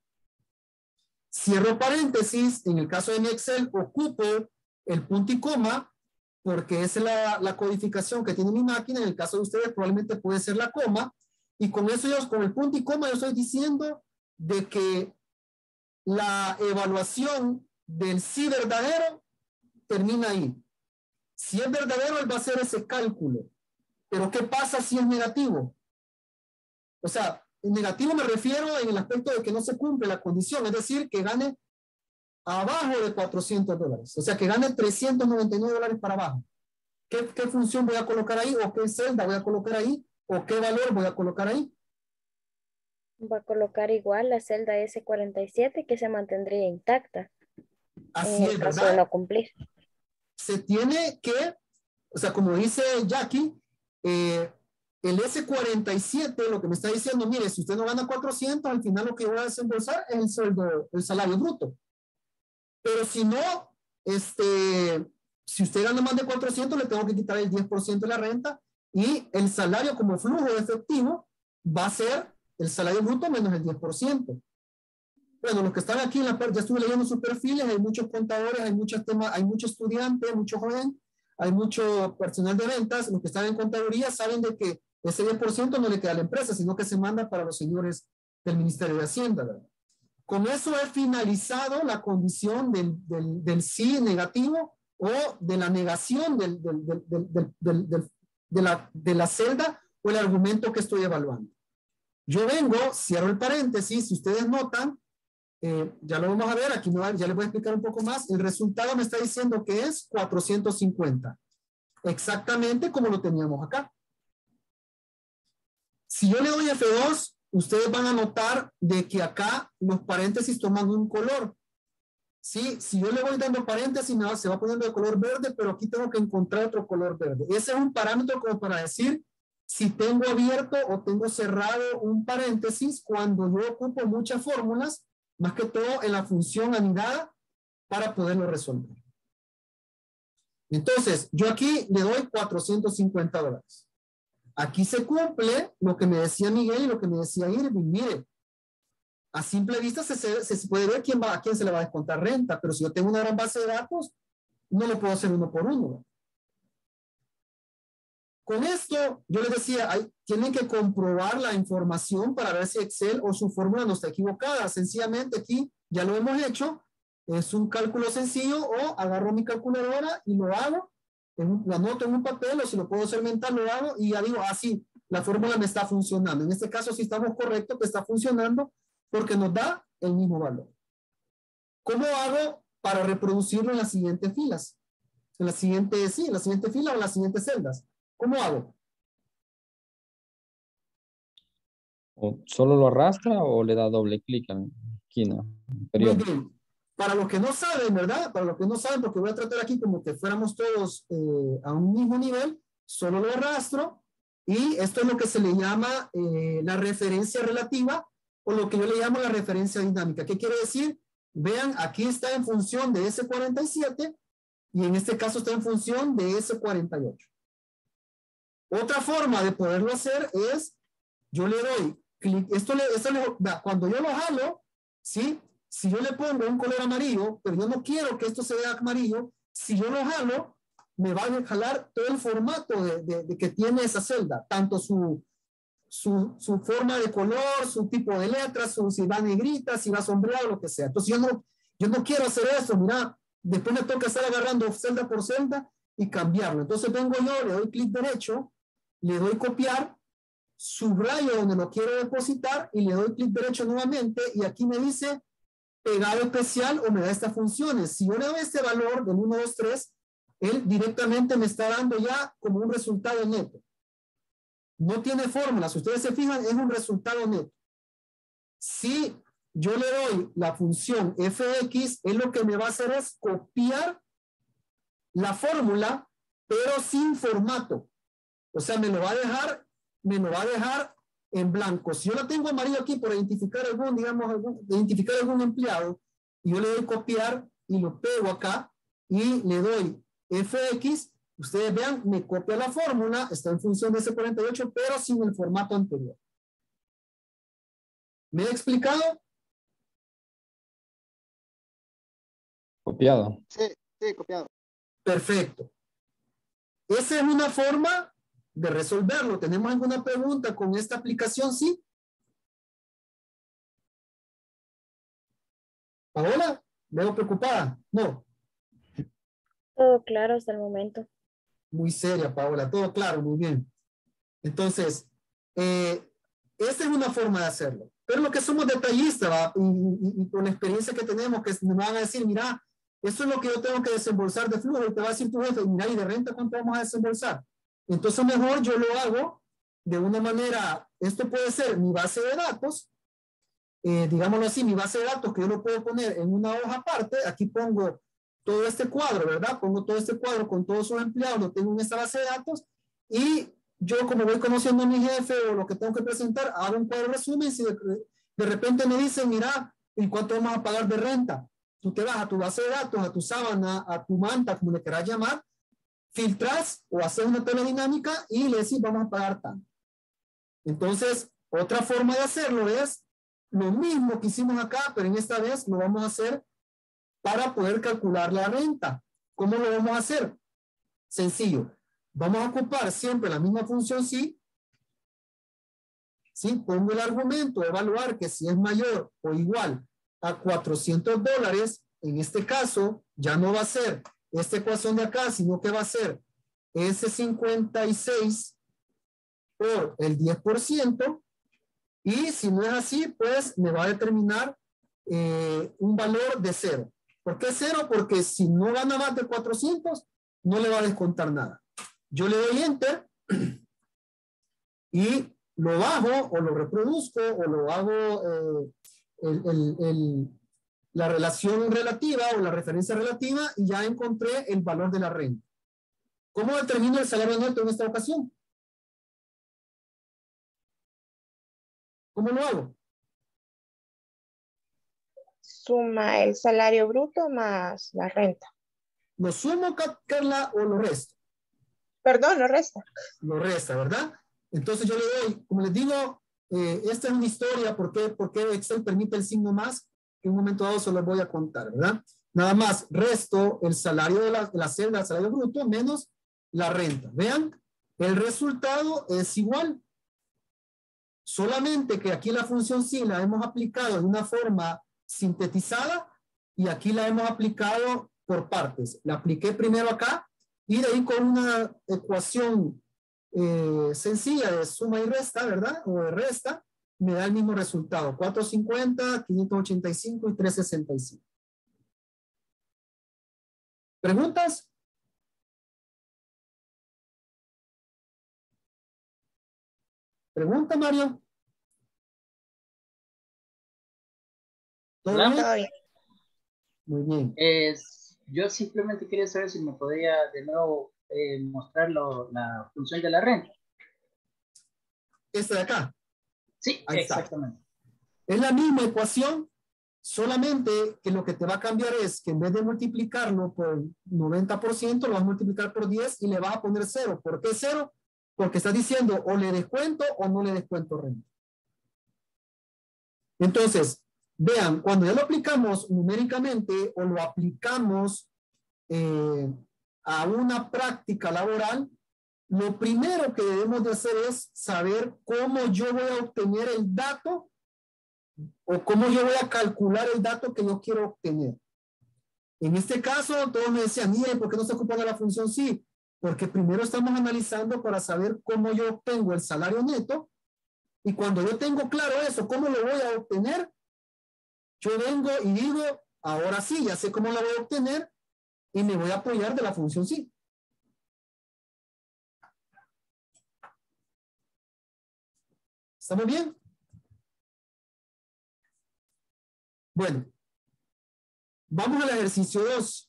Cierro paréntesis, en el caso de mi Excel ocupo el punto y coma porque esa es la, la codificación que tiene mi máquina, en el caso de ustedes probablemente puede ser la coma, y con eso yo, con el punto y coma yo estoy diciendo de que la evaluación del sí verdadero termina ahí. Si es verdadero, él va a hacer ese cálculo, pero ¿qué pasa si es negativo? O sea, en negativo me refiero en el aspecto de que no se cumple la condición, es decir, que gane abajo de cuatrocientos dólares, o sea, que gane trescientos noventa y nueve dólares para abajo. ¿Qué, qué función voy a colocar ahí? ¿O qué celda voy a colocar ahí? ¿O qué valor voy a colocar ahí?
Va a colocar igual la celda ese cuarenta y siete que se mantendría intacta.
Así
en
es,
el caso
¿verdad?
de no cumplir.
Se tiene que, o sea, como dice Jackie, eh, el ese cuarenta y siete lo que me está diciendo, mire, si usted no gana cuatrocientos, al final lo que voy a desembolsar es el sueldo, el salario bruto. Pero si no, este, si usted gana más de cuatrocientos, le tengo que quitar el diez por ciento de la renta y el salario como flujo de efectivo va a ser el salario bruto menos el diez por ciento. Bueno, los que están aquí en la parte, ya estuve leyendo sus perfiles, hay muchos contadores, hay muchos temas, hay muchos estudiantes, muchos jóvenes, hay mucho personal de ventas, los que están en contaduría saben de que ese diez por ciento no le queda a la empresa, sino que se manda para los señores del Ministerio de Hacienda, ¿verdad? Con eso he finalizado la condición del, del, del sí negativo o de la negación del, del, del, del, del, del, de, la, de la celda o el argumento que estoy evaluando. Yo vengo, cierro el paréntesis, si ustedes notan, eh, ya lo vamos a ver, aquí no, ya les voy a explicar un poco más, el resultado me está diciendo que es cuatrocientos cincuenta, exactamente como lo teníamos acá. Si yo le doy F dos, ustedes van a notar de que acá los paréntesis toman un color. ¿Sí? Si yo le voy dando paréntesis, me va, se va poniendo de color verde, pero aquí tengo que encontrar otro color verde. Ese es un parámetro como para decir si tengo abierto o tengo cerrado un paréntesis cuando yo ocupo muchas fórmulas, más que todo en la función anidada, para poderlo resolver. Entonces, yo aquí le doy cuatrocientos cincuenta dólares. Aquí se cumple lo que me decía Miguel y lo que me decía Irving. Mire, a simple vista se, se, se puede ver quién va, a quién se le va a descontar renta, pero si yo tengo una gran base de datos, no lo puedo hacer uno por uno. Con esto, yo les decía, hay, tienen que comprobar la información para ver si Excel o su fórmula no está equivocada. Sencillamente aquí ya lo hemos hecho. Es un cálculo sencillo, o agarro mi calculadora y lo hago, en un- lo anoto en un papel, o si lo puedo hacer mental, lo hago y ya digo, ah, sí, la fórmula me está funcionando. En este caso, si estamos correctos, que está funcionando porque nos da el mismo valor. ¿Cómo hago para reproducirlo en las siguientes filas? En la siguiente, sí, en la siguiente fila o en las siguientes celdas. ¿Cómo hago?
¿O solo lo arrastra o le da doble clic en la esquina
Muy
inferior?
bien. Para los que no saben, ¿verdad? Para los que no saben, porque voy a tratar aquí como que fuéramos todos eh, a un mismo nivel, solo lo arrastro, y esto es lo que se le llama eh, la referencia relativa, o lo que yo le llamo la referencia dinámica. ¿Qué quiere decir? Vean, aquí está en función de ese cuarenta y siete, y en este caso está en función de ese cuarenta y ocho. Otra forma de poderlo hacer es, yo le doy clic, esto le, esto le, cuando yo lo jalo, ¿sí? Si yo le pongo un color amarillo, pero yo no quiero que esto se vea amarillo, si yo lo jalo, me va a jalar todo el formato de, de, de que tiene esa celda, tanto su, su, su forma de color, su tipo de letras, su, si va negrita, si va sombreado, lo que sea. Entonces yo no, yo no quiero hacer eso, mira, después me toca estar agarrando celda por celda y cambiarlo. Entonces vengo yo, le doy clic derecho, le doy copiar, subrayo donde lo quiero depositar y le doy clic derecho nuevamente, y aquí me dice pegado especial, o me da estas funciones. Si yo le doy este valor del uno, dos, tres, él directamente me está dando ya como un resultado neto. No tiene fórmula. Si ustedes se fijan, es un resultado neto. Si yo le doy la función f x, él lo que me va a hacer es copiar la fórmula, pero sin formato. O sea, me lo va a dejar, me lo va a dejar en blanco. Si yo la tengo amarillo aquí por identificar algún, digamos, algún, identificar algún empleado, y yo le doy copiar y lo pego acá y le doy f x, ustedes vean, me copia la fórmula, está en función de ese cuarenta y ocho, pero sin el formato anterior. ¿Me he explicado?
Copiado.
Sí, sí, copiado.
Perfecto. Esa es una forma de resolverlo. ¿Tenemos alguna pregunta con esta aplicación? Sí. Paola, ¿veo preocupada? No.
Todo claro hasta el momento.
Muy seria, Paola. Todo claro, muy bien. Entonces, eh, esta es una forma de hacerlo. Pero lo que somos detallistas, ¿va? Y, y, y con la experiencia que tenemos, que me van a decir, mira, eso es lo que yo tengo que desembolsar de flujo, y te va a decir tu jefe, mira, y de renta, ¿cuánto vamos a desembolsar? Entonces, mejor yo lo hago de una manera, esto puede ser mi base de datos, eh, digámoslo así, mi base de datos que yo lo puedo poner en una hoja aparte. Aquí pongo todo este cuadro, ¿verdad? Pongo todo este cuadro con todos sus empleados, lo tengo en esta base de datos, y yo, como voy conociendo a mi jefe o lo que tengo que presentar, hago un cuadro resumen. Si de, de repente me dicen, mira, ¿en cuánto vamos a pagar de renta? Tú te vas a tu base de datos, a tu sábana, a tu manta, como le quieras llamar, filtras o haces una tabla dinámica y le decís, vamos a pagar tanto. Entonces, otra forma de hacerlo es lo mismo que hicimos acá, pero en esta vez lo vamos a hacer para poder calcular la renta. ¿Cómo lo vamos a hacer? Sencillo. Vamos a ocupar siempre la misma función sí. Sí, pongo el argumento, evaluar que si es mayor o igual a cuatrocientos dólares, en este caso ya no va a ser esta ecuación de acá, sino que va a ser ese cincuenta y seis por el diez por ciento, y si no es así, pues me va a determinar eh, un valor de cero. ¿Por qué cero? Porque si no gana más de cuatrocientos, no le va a descontar nada. Yo le doy enter y lo bajo o lo reproduzco o lo hago eh, el, el, el, la relación relativa o la referencia relativa, y ya encontré el valor de la renta. ¿Cómo determino el salario neto en esta ocasión? ¿Cómo lo hago?
Suma el salario bruto más la renta.
¿Lo sumo, Carla, o lo resto?
Perdón, lo resta.
Lo resta, ¿verdad? Entonces yo le doy, como les digo, eh, esta es una historia, ¿por qué, por qué Excel permite el signo más? Que en un momento dado se los voy a contar, ¿verdad? Nada más, resto el salario de la, de la celda, el salario bruto, menos la renta. Vean, el resultado es igual. Solamente que aquí la función sí la hemos aplicado de una forma sintetizada, y aquí la hemos aplicado por partes. La apliqué primero acá y de ahí con una ecuación eh, sencilla de suma y resta, ¿verdad? O de resta, me da el mismo resultado. cuatrocientos cincuenta, quinientos ochenta y cinco y trescientos sesenta y cinco. ¿Preguntas? ¿Pregunta, Mario? ¿Todo
Hola.
bien? Muy bien.
Es, yo simplemente quería saber si me podría de nuevo eh, mostrar lo- la función de la renta.
Esta de acá.
Sí,
Ahí está.
exactamente.
Es la misma ecuación, solamente que lo que te va a cambiar es que en vez de multiplicarlo por noventa por ciento, lo vas a multiplicar por diez y le vas a poner cero. ¿Por qué cero? Porque estás diciendo o le descuento o no le descuento renta. Entonces, vean, cuando ya lo aplicamos numéricamente o lo aplicamos eh, a una práctica laboral, lo primero que debemos de hacer es saber cómo yo voy a obtener el dato o cómo yo voy a calcular el dato que yo quiero obtener. En este caso, todos me decían, miren, ¿por qué no se ocupa de la función sí? Porque primero estamos analizando para saber cómo yo obtengo el salario neto, y cuando yo tengo claro eso, cómo lo voy a obtener, yo vengo y digo, ahora sí, ya sé cómo lo voy a obtener, y me voy a apoyar de la función sí. ¿Estamos bien? Bueno, vamos al ejercicio dos.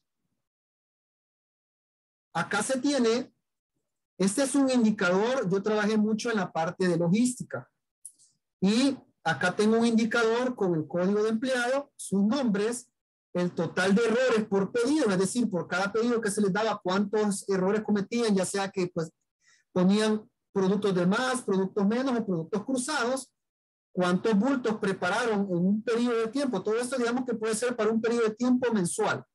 Acá se tiene, este es un indicador, yo trabajé mucho en la parte de logística. Y acá tengo un indicador con el código de empleado, sus nombres, el total de errores por pedido, es decir, por cada pedido que se les daba, cuántos errores cometían, ya sea que pues ponían productos de más, productos menos o productos cruzados, cuántos bultos prepararon en un periodo de tiempo. Todo esto digamos que puede ser para un periodo de tiempo mensual.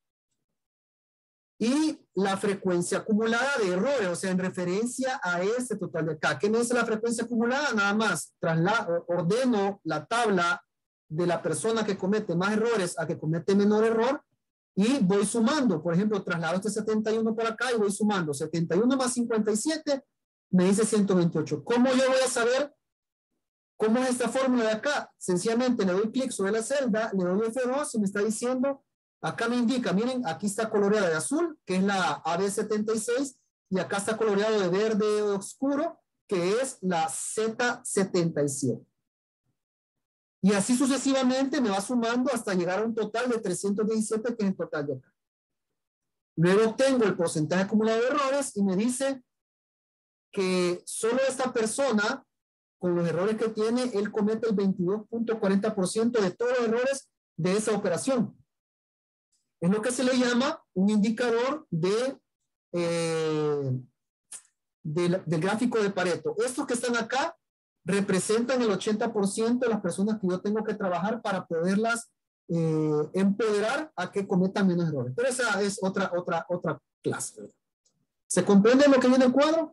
Y la frecuencia acumulada de errores, o sea, en referencia a ese total de acá. ¿Qué me dice la frecuencia acumulada? Nada más, traslado, ordeno la tabla de la persona que comete más errores a que comete menor error y voy sumando. Por ejemplo, traslado este setenta y uno por acá y voy sumando. setenta y uno más cincuenta y siete me dice ciento veintiocho. ¿Cómo yo voy a saber cómo es esta fórmula de acá? Sencillamente le doy clic sobre la celda, le doy F dos y me está diciendo... Acá me indica, miren, aquí está coloreada de azul, que es la A B setenta y seis, y acá está coloreado de verde oscuro, que es la Z setenta y siete. Y así sucesivamente me va sumando hasta llegar a un total de trescientos diecisiete, que es el total de acá. Luego obtengo el porcentaje acumulado de errores y me dice que solo esta persona, con los errores que tiene, él comete el veintidós punto cuarenta por ciento de todos los errores de esa operación. Es lo que se le llama un indicador de, eh, de, del gráfico de Pareto. Estos que están acá representan el ochenta por ciento de las personas que yo tengo que trabajar para poderlas eh, empoderar a que cometan menos errores. Pero esa es otra, otra, otra clase. ¿Se comprende lo que viene en el cuadro?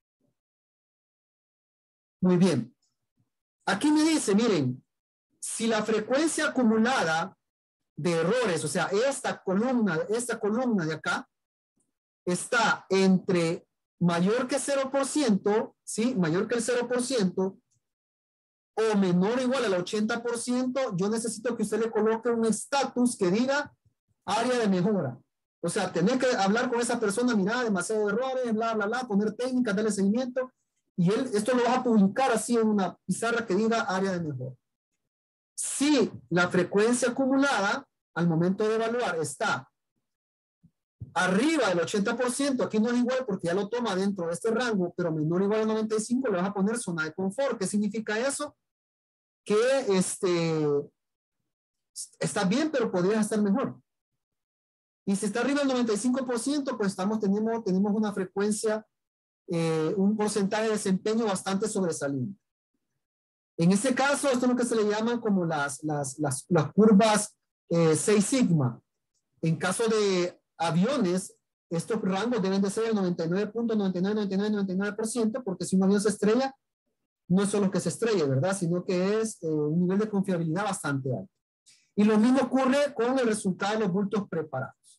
Muy bien. Aquí me dice, miren, si la frecuencia acumulada de errores, o sea, esta columna, esta columna de acá está entre mayor que cero por ciento, ¿sí? Mayor que el cero por ciento o menor o igual al ochenta por ciento, yo necesito que usted le coloque un estatus que diga área de mejora. O sea, tener que hablar con esa persona, mira, demasiados errores, bla, bla, bla, poner técnicas, darle seguimiento, y él, esto lo va a publicar así en una pizarra que diga área de mejora. Si la frecuencia acumulada al momento de evaluar está arriba del ochenta por ciento, aquí no es igual porque ya lo toma dentro de este rango, pero menor o igual al noventa y cinco, le vas a poner zona de confort. ¿Qué significa eso? Que este, está bien, pero podría estar mejor. Y si está arriba del noventa y cinco por ciento, pues estamos teniendo, tenemos una frecuencia, eh, un porcentaje de desempeño bastante sobresaliente. En este caso, esto es lo que se le llama como las, las, las, las curvas eh, seis sigma. En caso de aviones, estos rangos deben de ser el noventa y nueve punto noventa y nueve, noventa y nueve, noventa y nueve por ciento, porque si un avión se estrella, no es solo que se estrelle, ¿verdad? Sino que es eh, un nivel de confiabilidad bastante alto. Y lo mismo ocurre con el resultado de los bultos preparados.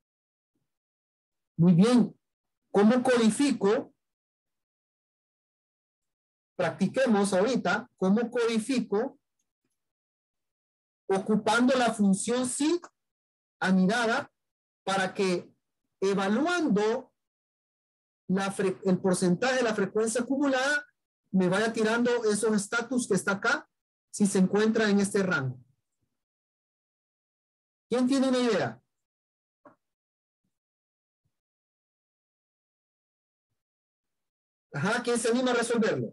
Muy bien. ¿Cómo codifico? Practiquemos ahorita cómo codifico ocupando la función SIG anidada para que evaluando la el porcentaje de la frecuencia acumulada me vaya tirando esos estatus que está acá si se encuentra en este rango. ¿Quién tiene una idea? Ajá, ¿quién se anima a resolverlo?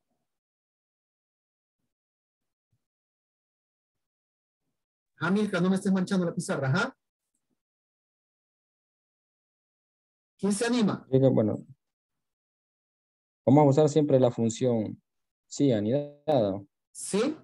Ah, Milka, no me estés manchando la pizarra, ajá. ¿Quién se anima?
Bueno, vamos a usar siempre la función sí anidada.
Sí.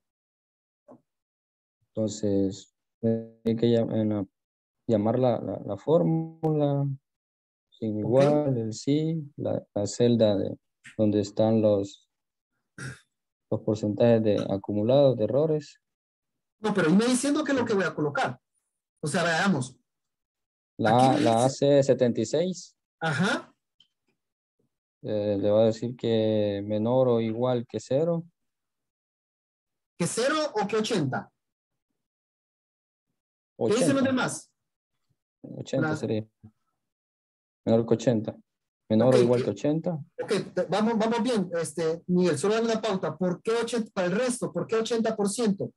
Entonces, hay que llam- llamar la, la, la fórmula sin igual, okay. El sí, la, la celda de donde están los, los porcentajes de acumulados de errores.
No, pero me diciendo que es lo que voy a colocar. O sea, veamos.
La, la A C setenta y seis.
Ajá.
Eh, le va a decir que menor o igual que cero.
¿Que cero o que ochenta?
ochenta.
¿Qué dicen los demás?
ochenta
La...
sería. Menor que ochenta. Menor
okay,
o igual
que,
que ochenta.
Ok, vamos, vamos bien, este, Miguel, solo dame una pauta. ¿Por qué ochenta para el resto? ¿Por qué ochenta por ciento?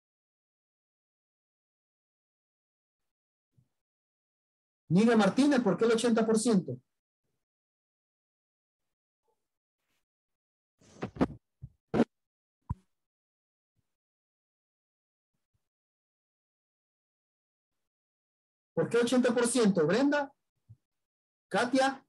Miguel Martínez, ¿por qué el ochenta por ciento? ¿Por qué ochenta por ciento? Brenda, Katia.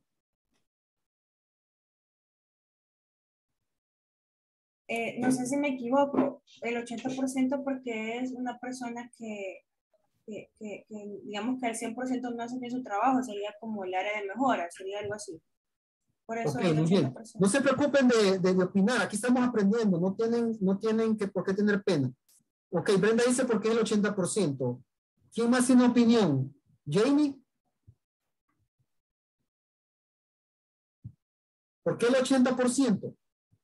Eh, no sé si me equivoco, el ochenta por ciento porque es una persona que, que, que, que digamos que al cien por ciento no hace bien su trabajo, sería como el área de mejora, sería algo así. Por eso
Ok, muy bien. No se preocupen de, de, de opinar, aquí estamos aprendiendo, no tienen, no tienen que, por qué tener pena. Ok, Brenda dice por qué el ochenta por ciento. ¿Quién más tiene opinión? Jamie. ¿Por qué el ochenta por ciento?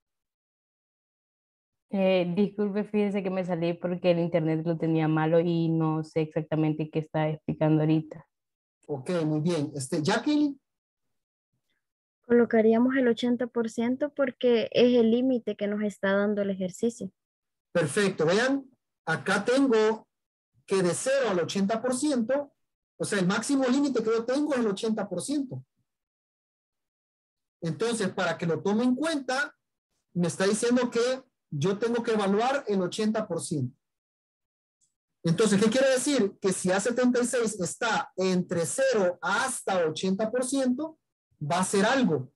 Eh, disculpe, fíjese que me salí porque el internet lo tenía malo y no sé exactamente qué está explicando ahorita.
Ok, muy bien. Este, Jacqueline.
Colocaríamos el ochenta por ciento porque es el límite que nos está dando el ejercicio.
Perfecto. Vean, acá tengo que de cero al ochenta por ciento, o sea, el máximo límite que yo tengo es el ochenta por ciento. Entonces, para que lo tome en cuenta, me está diciendo que yo tengo que evaluar el ochenta por ciento. Entonces, ¿qué quiere decir? Que si A setenta y seis está entre cero hasta ochenta por ciento, va a ser algo.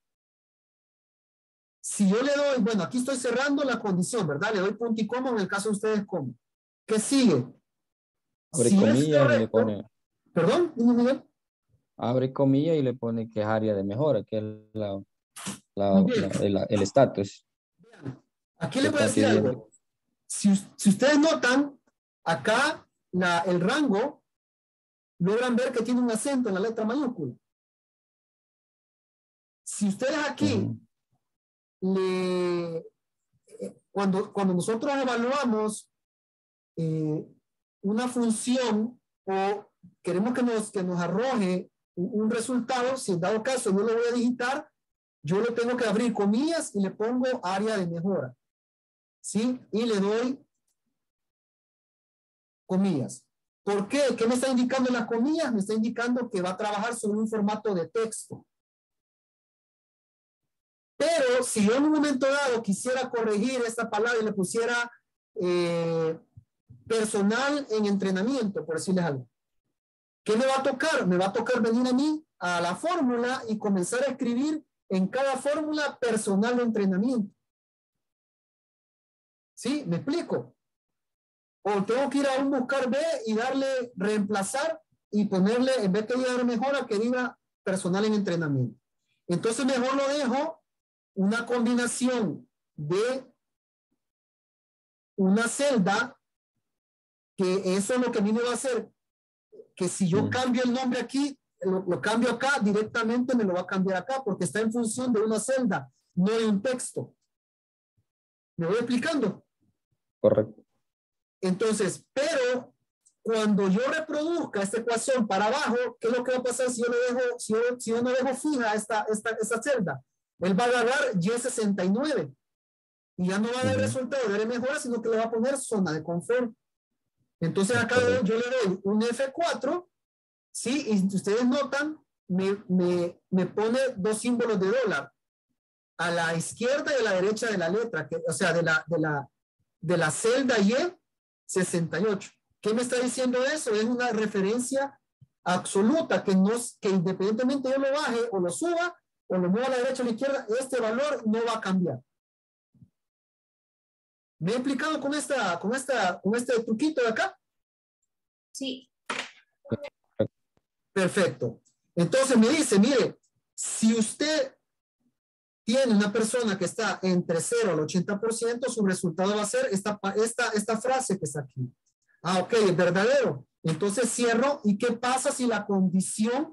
Si yo le doy, bueno, aquí estoy cerrando la condición, ¿verdad? Le doy punto y coma, en el caso de ustedes, ¿cómo? ¿Qué sigue?
Abre
Si
comillas
es
y le
correcto,
pone...
¿Perdón? Miguel?
Abre comillas y le pone que es área de mejora, que es la, la, la, el, el estatus.
Aquí le voy a decir algo. Si, si ustedes notan, acá la, el rango, logran ver que tiene un acento en la letra mayúscula. Si ustedes aquí, uh-huh. le, eh, cuando, cuando nosotros evaluamos eh, una función o queremos que nos, que nos arroje un, un resultado, si en dado caso yo lo voy a digitar, yo lo tengo que abrir comillas y le pongo área de mejora. ¿Sí? Y le doy comillas. ¿Por qué? ¿Qué me está indicando las comillas? Me está indicando que va a trabajar sobre un formato de texto. Pero si yo en un momento dado quisiera corregir esta palabra y le pusiera eh, personal en entrenamiento, por decirles algo, ¿qué me va a tocar? Me va a tocar venir a mí a la fórmula y comenzar a escribir en cada fórmula personal de entrenamiento. ¿Sí? ¿Me explico? O tengo que ir a un buscar B y darle reemplazar y ponerle, en vez de dar mejora, que diga personal en entrenamiento. Entonces mejor lo dejo una combinación de una celda que eso es lo que a mí me va a hacer, que si yo
Mm.
cambio el nombre aquí, lo, lo cambio acá, directamente me lo va a cambiar acá, porque está en función de una celda, no de un texto. ¿Me voy explicando?
Correcto.
Entonces, pero cuando yo reproduzca esta ecuación para abajo, ¿qué es lo que va a pasar si yo, le dejo, si yo, si yo no dejo fija esta, esta, esta celda? Él va a agarrar Y sesenta y nueve y ya no va a dar
Ujú.
resultado de mejora, sino que le va a poner zona de confort. Entonces acá
Correcto.
yo le doy un F cuatro, ¿sí? Y si ustedes notan, me, me, me pone dos símbolos de dólar a la izquierda y a la derecha de la letra, que, o sea, de la, de la, de la celda Y sesenta y ocho. ¿Qué me está diciendo eso? Es una referencia absoluta que, no, que independientemente yo lo baje o lo suba o lo mueva a la derecha o a la izquierda, este valor no va a cambiar. ¿Me he explicado con, esta, con, esta, con este truquito de acá?
Sí.
Perfecto. Entonces me dice, mire, si usted tiene una persona que está entre cero al ochenta por ciento, su resultado va a ser esta, esta, esta frase que está aquí. Ah, ok, es verdadero. Entonces cierro. ¿Y qué pasa si la condición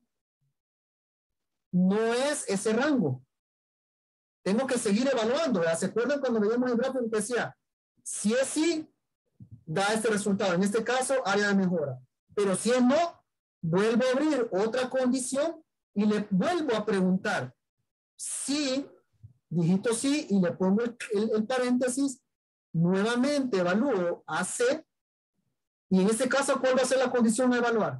no es ese rango? Tengo que seguir evaluando. ¿Verdad? ¿Se acuerdan cuando veíamos el gráfico que decía, si es sí, da este resultado? En este caso, área de mejora. Pero si es no, vuelvo a abrir otra condición y le vuelvo a preguntar si, digito sí y le pongo el, el, el paréntesis, nuevamente evalúo a C y en este caso, ¿cuál va a ser la condición a evaluar?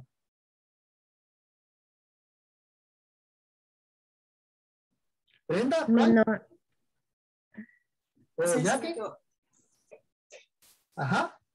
Brenda, ¿cuál?
Menor.
¿O
Sí,
Jackie?
sí, yo-
Ajá.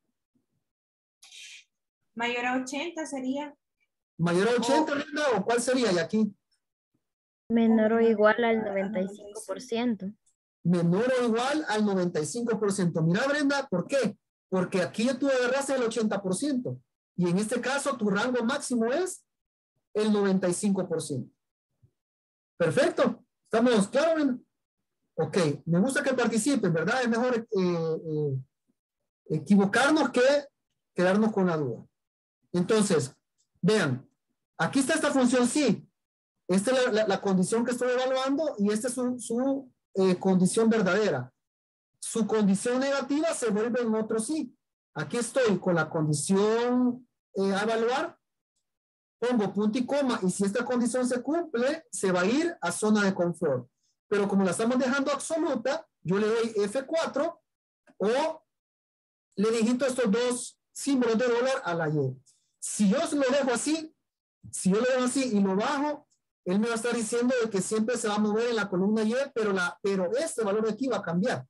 Mayor a ochenta sería.
¿Mayor a ochenta, Brenda, o cuál sería? Y aquí,
Menor o igual al noventa y cinco por ciento.
menor o igual al noventa y cinco por ciento. Mira, Brenda, ¿por qué? Porque aquí tú agarraste el ochenta por ciento. Y en este caso, tu rango máximo es el noventa y cinco por ciento. Perfecto. ¿Estamos claros, Brenda? Ok. Me gusta que participen, ¿verdad? Es mejor eh, eh, equivocarnos que quedarnos con la duda. Entonces, vean. Aquí está esta función sí. Esta es la, la, la condición que estoy evaluando y esta es su, su eh, condición verdadera. Su condición negativa se vuelve en otro sí. Aquí estoy con la condición eh, a evaluar. Pongo punto y coma y si esta condición se cumple, se va a ir a zona de confort. Pero como la estamos dejando absoluta, yo le doy F cuatro o le digito estos dos símbolos de dólar a la Y. Si yo lo dejo así, si yo lo dejo así y lo bajo, él me va a estar diciendo de que siempre se va a mover en la columna Y, pero, la, pero este valor de aquí va a cambiar.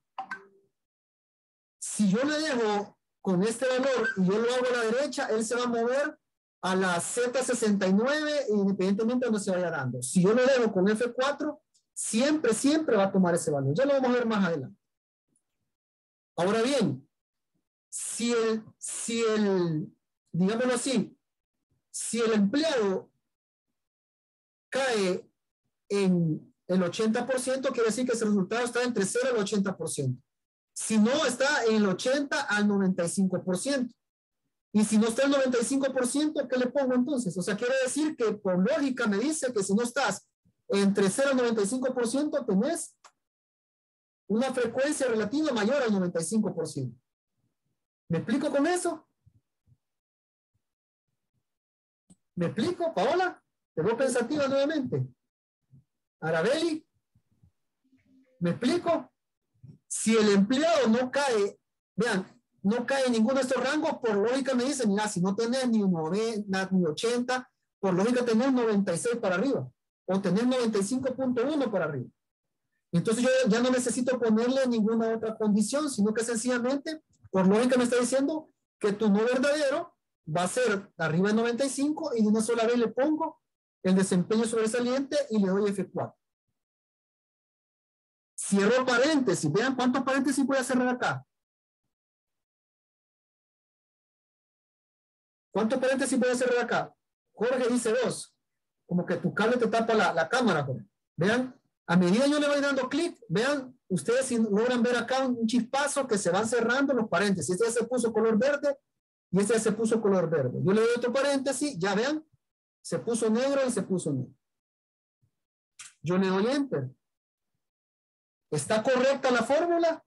Si yo le dejo con este valor y yo lo hago a la derecha, él se va a mover a la Z sesenta y nueve independientemente de donde se vaya dando. Si yo lo dejo con F cuatro, siempre, siempre va a tomar ese valor. Ya lo vamos a ver más adelante. Ahora bien, si el, si el, digámoslo así, si el empleado cae en el ochenta por ciento, quiere decir que ese resultado está entre cero al ochenta por ciento. Si no, está en el ochenta al noventa y cinco por ciento. Y si no está el noventa y cinco por ciento, ¿qué le pongo entonces? O sea, quiere decir que por lógica me dice que si no estás entre cero al noventa y cinco por ciento, tenés una frecuencia relativa mayor al noventa y cinco por ciento. ¿Me explico con eso? ¿Me explico, Paola? Te veo pensativa nuevamente. Arabeli, ¿me explico? Si el empleado no cae, vean, no cae en ninguno de estos rangos, por lógica me dicen, mira, si no tenés ni noventa, ni ochenta, por lógica tenés noventa y seis para arriba, o tenés noventa y cinco punto uno para arriba. Entonces yo ya no necesito ponerle ninguna otra condición, sino que sencillamente, por lógica me está diciendo que tu no verdadero va a ser arriba de noventa y cinco y de una sola vez le pongo el desempeño sobresaliente y le doy F cuatro. Cierro paréntesis. Vean cuántos paréntesis voy a cerrar acá. ¿Cuántos paréntesis voy a cerrar acá? Jorge dice dos. Como que tu cable te tapa la, la cámara, Jorge. Vean, a medida yo le voy dando clic, vean, ustedes si logran ver acá un chispazo que se van cerrando los paréntesis. Este ya se puso color verde y este ya se puso color verde. Yo le doy otro paréntesis, ya vean, se puso negro y se puso negro. Yo le doy enter. ¿Está correcta la fórmula?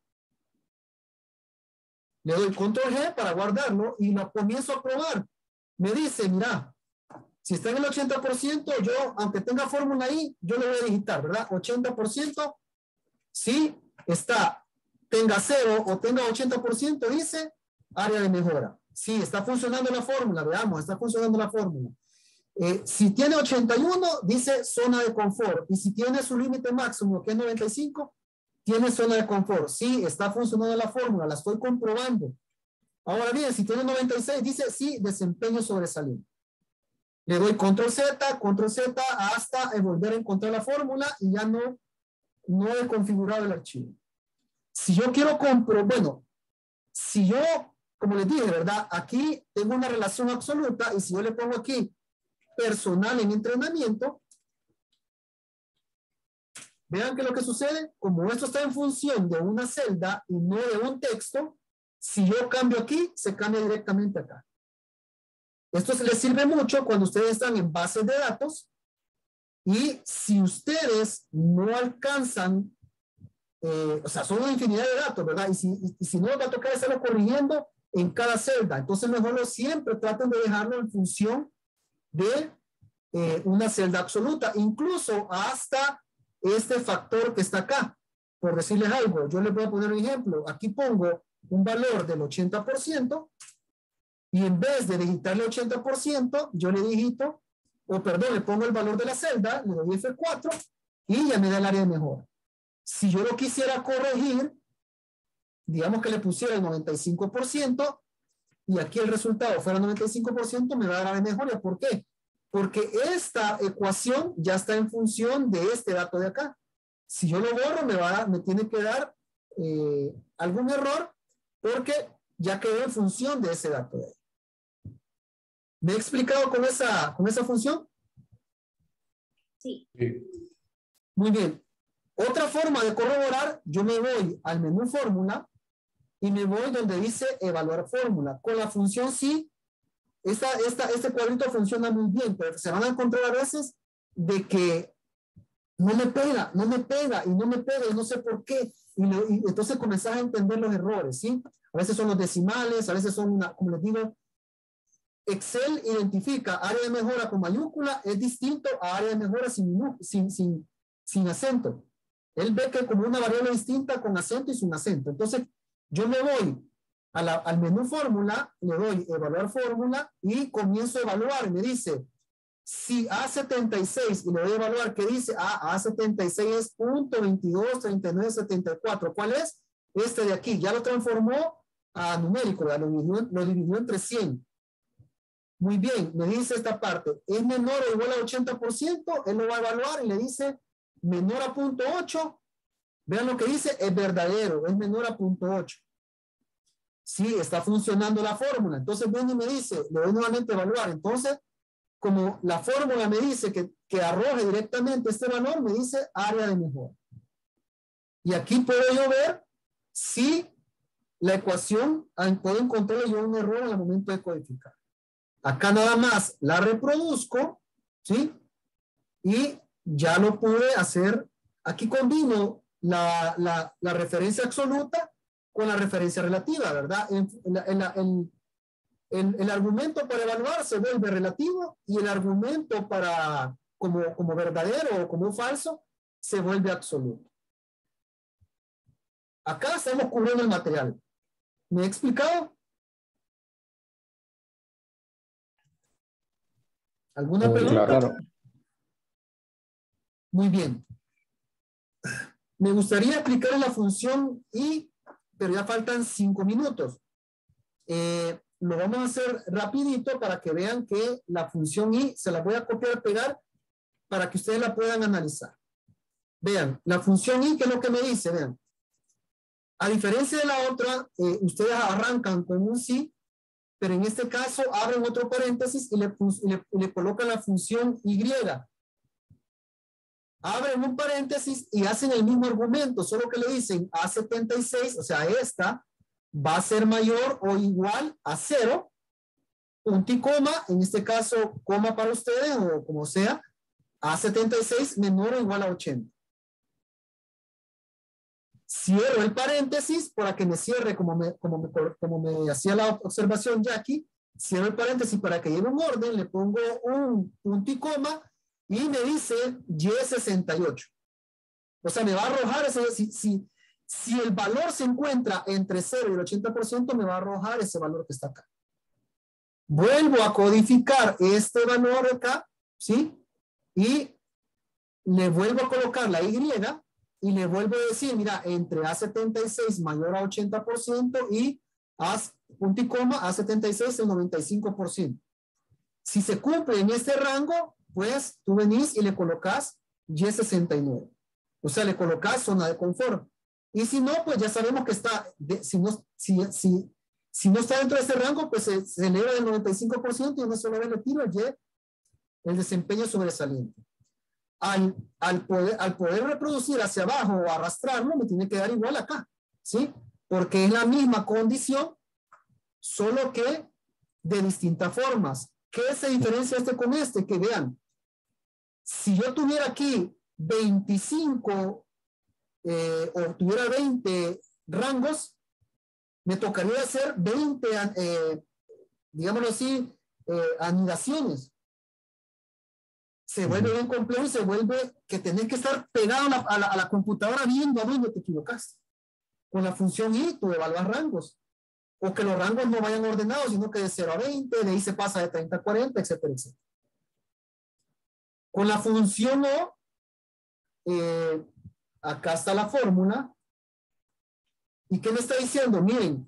Le doy control G para guardarlo y lo comienzo a probar. Me dice, mira, si está en el ochenta por ciento, yo, aunque tenga fórmula ahí, yo le voy a digitar, ¿verdad? ochenta por ciento, si está, tenga cero o tenga ochenta por ciento, dice área de mejora. Sí, está funcionando la fórmula, veamos, está funcionando la fórmula. Eh, si tiene ochenta y uno, dice zona de confort. Y si tiene su límite máximo, que es noventa y cinco, tiene zona de confort. Sí, está funcionando la fórmula, la estoy comprobando. Ahora bien, si tiene noventa y seis, dice sí, desempeño sobresaliente. Le doy control Z, control Z hasta volver a encontrar la fórmula y ya no, no he configurado el archivo. Si yo quiero comprobar, bueno, si yo, como les dije, ¿verdad? Aquí tengo una relación absoluta y si yo le pongo aquí personal en entrenamiento, vean que lo que sucede, como esto está en función de una celda y no de un texto, si yo cambio aquí, se cambia directamente acá. Esto les sirve mucho cuando ustedes están en bases de datos y si ustedes no alcanzan, eh, o sea, son una infinidad de datos, ¿verdad? Y si, y, y si no, va a tocar estarlo corrigiendo en cada celda. Entonces, mejor lo siempre traten de dejarlo en función de eh, una celda absoluta, incluso hasta este factor que está acá. Por decirles algo, yo les voy a poner un ejemplo. Aquí pongo un valor del ochenta por ciento y en vez de digitarle ochenta por ciento, yo le digito, o perdón, le pongo el valor de la celda, le doy F cuatro y ya me da el área de mejora. Si yo lo quisiera corregir, digamos que le pusiera el noventa y cinco por ciento y aquí el resultado fuera noventa y cinco por ciento, me va a dar área de mejora. ¿Por qué? Porque esta ecuación ya está en función de este dato de acá. Si yo lo borro, me, va a dar, me tiene que dar eh, algún error porque ya quedó en función de ese dato de ahí. ¿Me he explicado con esa, con esa función?
Sí.
Muy bien. Otra forma de corroborar, yo me voy al menú fórmula y me voy donde dice evaluar fórmula. Con la función sí, esta, esta, este cuadrito funciona muy bien, pero se van a encontrar a veces de que no me pega, no me pega y no me pega y no sé por qué. Y, lo, y entonces comenzás a entender los errores, ¿sí? A veces son los decimales, a veces son, una, como les digo, Excel identifica área de mejora con mayúscula, es distinto a área de mejora sin, sin, sin, sin acento. Él ve que como una variable distinta con acento y sin acento. Entonces, yo me voy a la, al menú fórmula, le doy evaluar fórmula y comienzo a evaluar. Me dice, si A setenta y seis, y le doy a evaluar, ¿qué dice? Ah, A setenta y seis es punto veintidós treinta y nueve setenta y cuatro. ¿Cuál es? Este de aquí. Ya lo transformó a numérico, lo dividió, lo dividió entre cien. Muy bien, me dice esta parte, ¿es menor o igual a ochenta por ciento? Él lo va a evaluar y le dice menor a punto ocho. Vean lo que dice, es verdadero, es menor a punto ocho. Sí, está funcionando la fórmula. Entonces viene y me dice, le doy nuevamente a evaluar. Entonces, como la fórmula me dice que, que arroje directamente este valor, me dice área de mejora. Y aquí puedo yo ver si la ecuación, puedo encontrar yo un error en el momento de codificar. Acá nada más la reproduzco, ¿sí? Y ya lo pude hacer. Aquí combino la, la, la referencia absoluta con la referencia relativa, ¿verdad? En, en, en, en, en, el argumento para evaluar se vuelve relativo y el argumento para como, como verdadero o como falso se vuelve absoluto. Acá estamos cubriendo el material. ¿Me he explicado? ¿Alguna
Eh,
pregunta?
claro.
Muy bien. Me gustaría aplicar la función y, pero ya faltan cinco minutos. Eh, lo vamos a hacer rapidito para que vean que la función y se la voy a copiar y pegar para que ustedes la puedan analizar. Vean, la función y, ¿qué es lo que me dice? Vean. A diferencia de la otra, eh, ustedes arrancan con un sí, pero en este caso abren otro paréntesis y le, y le, y le colocan la función Y. Abren un paréntesis y hacen el mismo argumento, solo que le dicen A setenta y seis, o sea, esta va a ser mayor o igual a cero, punto y coma, en este caso, coma para ustedes o como sea, A setenta y seis menor o igual a ochenta. Cierro el paréntesis para que me cierre como me, como me, como me hacía la observación ya aquí. Cierro el paréntesis para que lleve un orden, le pongo un punto y coma y me dice Y sesenta y ocho. O sea, me va a arrojar ese, si, si, si el valor se encuentra entre cero y el ochenta por ciento, me va a arrojar ese valor que está acá. Vuelvo a codificar este valor acá, ¿sí? Y le vuelvo a colocar la Y y le vuelvo a decir, mira, entre A setenta y seis mayor a ochenta por ciento y A, punto y coma, A setenta y seis el noventa y cinco por ciento. Si se cumple en este rango, pues tú venís y le colocas Y sesenta y nueve. O sea, le colocas zona de confort. Y si no, pues ya sabemos que está, de, si, no, si, si, si no está dentro de ese rango, pues se, se eleva del noventa y cinco por ciento y una sola vez le tiro el Y, el desempeño sobresaliente. Al, al, poder, al poder reproducir hacia abajo o arrastrarlo, me tiene que dar igual acá, ¿sí? Porque es la misma condición, solo que de distintas formas. ¿Qué se diferencia este con este? Que vean, si yo tuviera aquí veinticinco eh, o tuviera veinte rangos, me tocaría hacer veinte, eh, digámoslo así, eh, anidaciones. Se vuelve bien complejo y se vuelve que tenés que estar pegado a la, a la, a la computadora viendo a dónde te equivocaste. Con la función I, tú evalúas rangos. O que los rangos no vayan ordenados, sino que de cero a veinte, de ahí se pasa de treinta a cuarenta, etcétera, etcétera. Con la función O, eh, acá está la fórmula. ¿Y qué me está diciendo? Miren,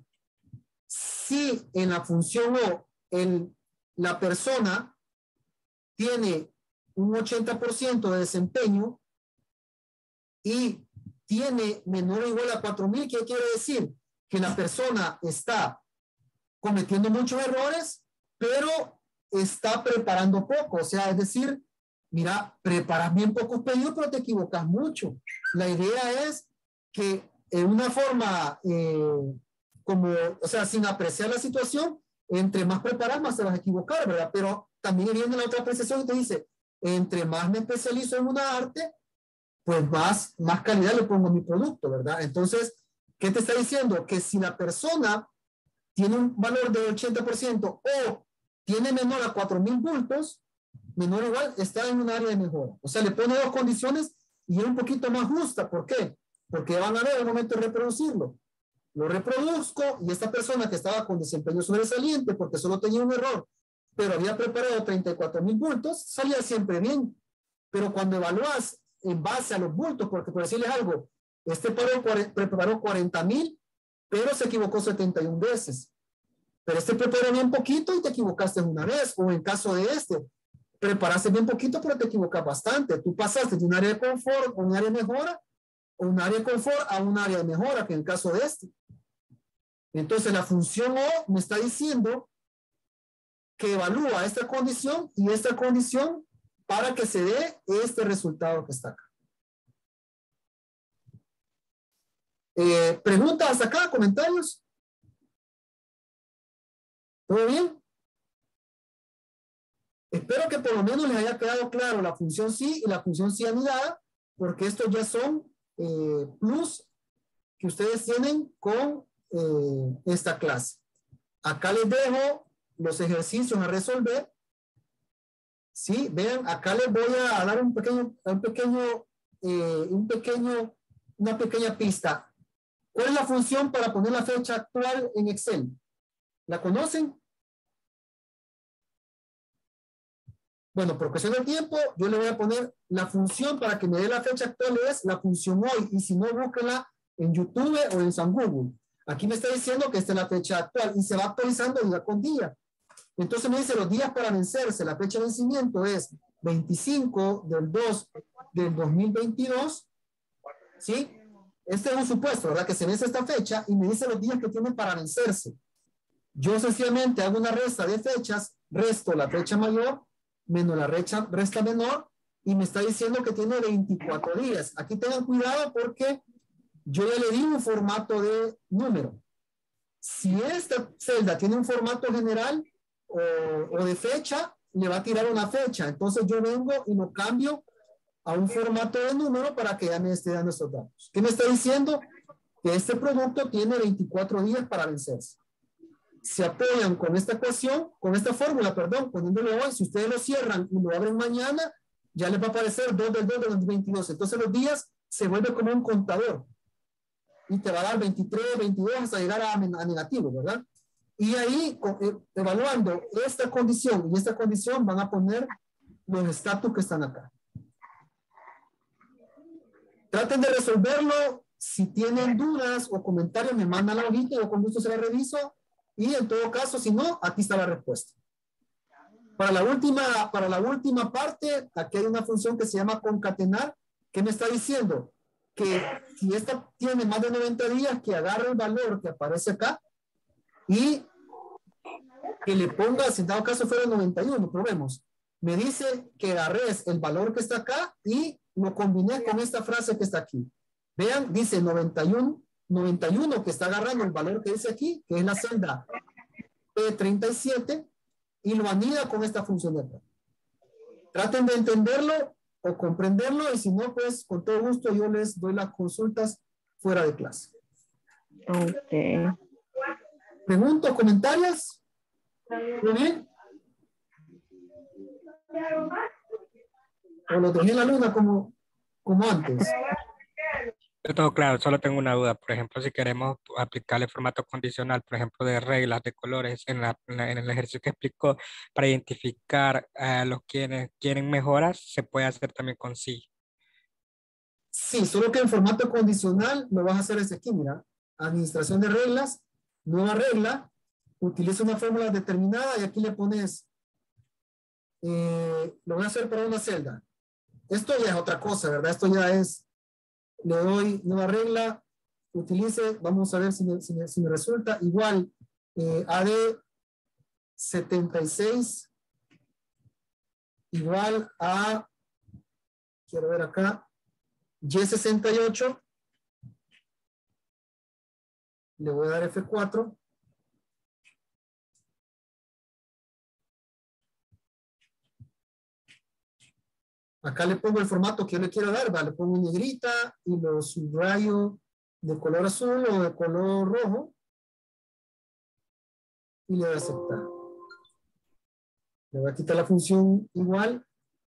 si en la función O el, la persona tiene un ochenta por ciento de desempeño y tiene menor o igual a cuatro mil, ¿qué quiere decir? Que la persona está cometiendo muchos errores, pero está preparando poco. O sea, es decir, mira, preparas bien pocos pedidos, pero te equivocas mucho. La idea es que en una forma, eh, como, o sea, sin apreciar la situación, entre más preparas, más te vas a equivocar, ¿verdad? Pero también viene la otra apreciación y te dice, entre más me especializo en una arte, pues más, más calidad le pongo a mi producto, ¿verdad? Entonces, ¿qué te está diciendo? Que si la persona tiene un valor de ochenta por ciento o tiene menor a cuatro mil bultos, menor o igual, está en un área de mejora. O sea, le pone dos condiciones y es un poquito más justa. ¿Por qué? Porque van a ver al momento de reproducirlo. Lo reproduzco y esta persona que estaba con desempeño sobresaliente porque solo tenía un error, pero había preparado treinta y cuatro mil bultos, salía siempre bien. Pero cuando evalúas en base a los bultos, porque por decirles algo, este preparó cuarenta mil, pero se equivocó setenta y una veces. Pero este preparó bien poquito y te equivocaste una vez. O en caso de este, preparaste bien poquito, pero te equivocas bastante. Tú pasaste de un área de confort a un área de mejora, o un área de confort a un área de mejora, que en el caso de este. Entonces la función O me está diciendo que evalúa esta condición y esta condición para que se dé este resultado que está acá. Eh, ¿Preguntas hasta acá? ¿Comentarios? ¿Todo bien? Espero que por lo menos les haya quedado claro la función sí y la función sí anidada, porque estos ya son eh, plus que ustedes tienen con eh, esta clase. Acá les dejo los ejercicios a resolver. Sí, vean, acá les voy a dar un pequeño, un pequeño, eh, un pequeño, una pequeña pista. ¿Cuál es la función para poner la fecha actual en Excel? ¿La conocen? Bueno, por cuestión de tiempo, yo le voy a poner la función para que me dé la fecha actual, es la función hoy, y si no, búsquenla en YouTube o en San Google. Aquí me está diciendo que esta es la fecha actual y se va actualizando día con día. Entonces me dice los días para vencerse. La fecha de vencimiento es veinticinco del dos del dos mil veintidós. ¿Sí? Este es un supuesto, ¿verdad? Que se vence esta fecha y me dice los días que tiene para vencerse. Yo sencillamente hago una resta de fechas, resto la fecha mayor menos la resta, resta menor y me está diciendo que tiene veinticuatro días. Aquí tengan cuidado porque yo ya le di un formato de número. Si esta celda tiene un formato general, o, o de fecha, le va a tirar una fecha. Entonces yo vengo y lo cambio a un formato de número para que ya me esté dando estos datos. ¿Qué me está diciendo? Que este producto tiene veinticuatro días para vencerse. Se apoyan con esta ecuación, con esta fórmula, perdón, poniéndolo hoy. Si ustedes lo cierran y lo abren mañana, ya les va a aparecer dos del dos de los veintidós. Entonces los días se vuelve como un contador. Y te va a dar veintitrés, veintidós hasta llegar a, a negativo, ¿verdad? Y ahí, eh, evaluando esta condición y esta condición, van a poner los estatus que están acá. Traten de resolverlo. Si tienen dudas o comentarios, me mandan la hojita, yo con gusto se la reviso. Y en todo caso, si no, aquí está la respuesta. Para la última, para la última parte, aquí hay una función que se llama concatenar. ¿Qué me está diciendo? Que si esta tiene más de noventa días, que agarre el valor que aparece acá y que le ponga, si en dado caso fuera noventa y uno, probemos. Me dice que agarres el valor que está acá y lo combiné con esta frase que está aquí. Vean, dice noventa y uno, noventa y uno que está agarrando el valor que dice aquí, que es la celda P treinta y siete, y lo anida con esta función de acá. Traten de entenderlo o comprenderlo, y si no, pues con todo gusto yo les doy las consultas fuera de clase.
Ok.
¿Preguntas, comentarios? ¿Muy bien? ¿O lo dejé en la luna como, como antes?
Todo claro, solo tengo una duda. Por ejemplo, si queremos aplicar el formato condicional, por ejemplo, de reglas, de colores, en, la, en, la, en el ejercicio que explicó, para identificar a los quienes quieren mejoras, se puede hacer también con sí.
Sí, solo que en formato condicional lo vas a hacer desde aquí, mira. Administración de reglas, nueva regla, utiliza una fórmula determinada y aquí le pones, eh, lo voy a hacer para una celda. Esto ya es otra cosa, ¿verdad? Esto ya es, le doy nueva regla, utilice, vamos a ver si me, si me, si me resulta, igual eh, A D setenta y seis, igual a, quiero ver acá, Y sesenta y ocho, le voy a dar F cuatro, acá le pongo el formato que yo le quiero dar, ¿va? Le pongo en negrita y lo subrayo de color azul o de color rojo y le voy a aceptar. Le voy a quitar la función igual.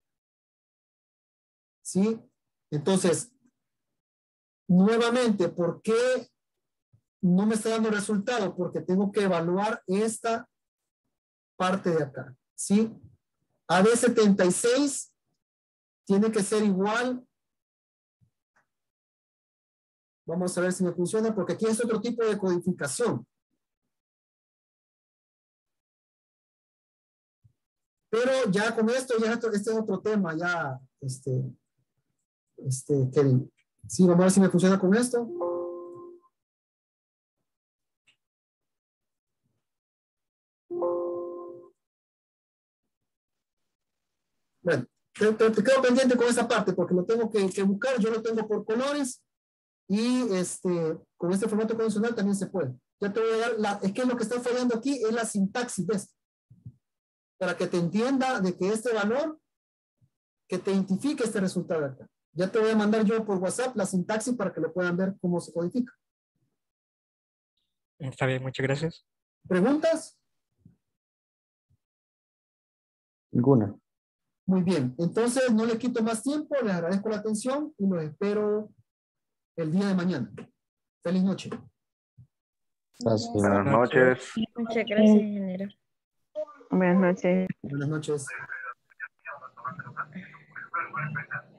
¿Sí? Entonces, nuevamente, ¿por qué no me está dando resultado? Porque tengo que evaluar esta parte de acá. ¿Sí? A D setenta y seis tiene que ser igual. Vamos a ver si me funciona, porque aquí es otro tipo de codificación. Pero ya con esto, ya esto, este es otro tema, ya, este, este, Kevin. Sí, vamos a ver si me funciona con esto. Bueno, te, te, te quedo pendiente con esa parte porque lo tengo que, que buscar. Yo lo tengo por colores y este, con este formato condicional también se puede. Ya te voy a dar, la, es que lo que está fallando aquí es la sintaxis de esto. Para que te entienda de que este valor, que te identifique este resultado de acá. Ya te voy a mandar yo por WhatsApp la sintaxis para que lo puedan ver cómo se codifica.
Está bien, muchas gracias.
¿Preguntas?
Ninguna.
Muy bien, entonces no les quito más tiempo, les agradezco la atención y los espero el día de mañana. Feliz noche.
Gracias.
Buenas noches.
Muchas gracias, ingeniero.
Buenas noches.
Buenas noches.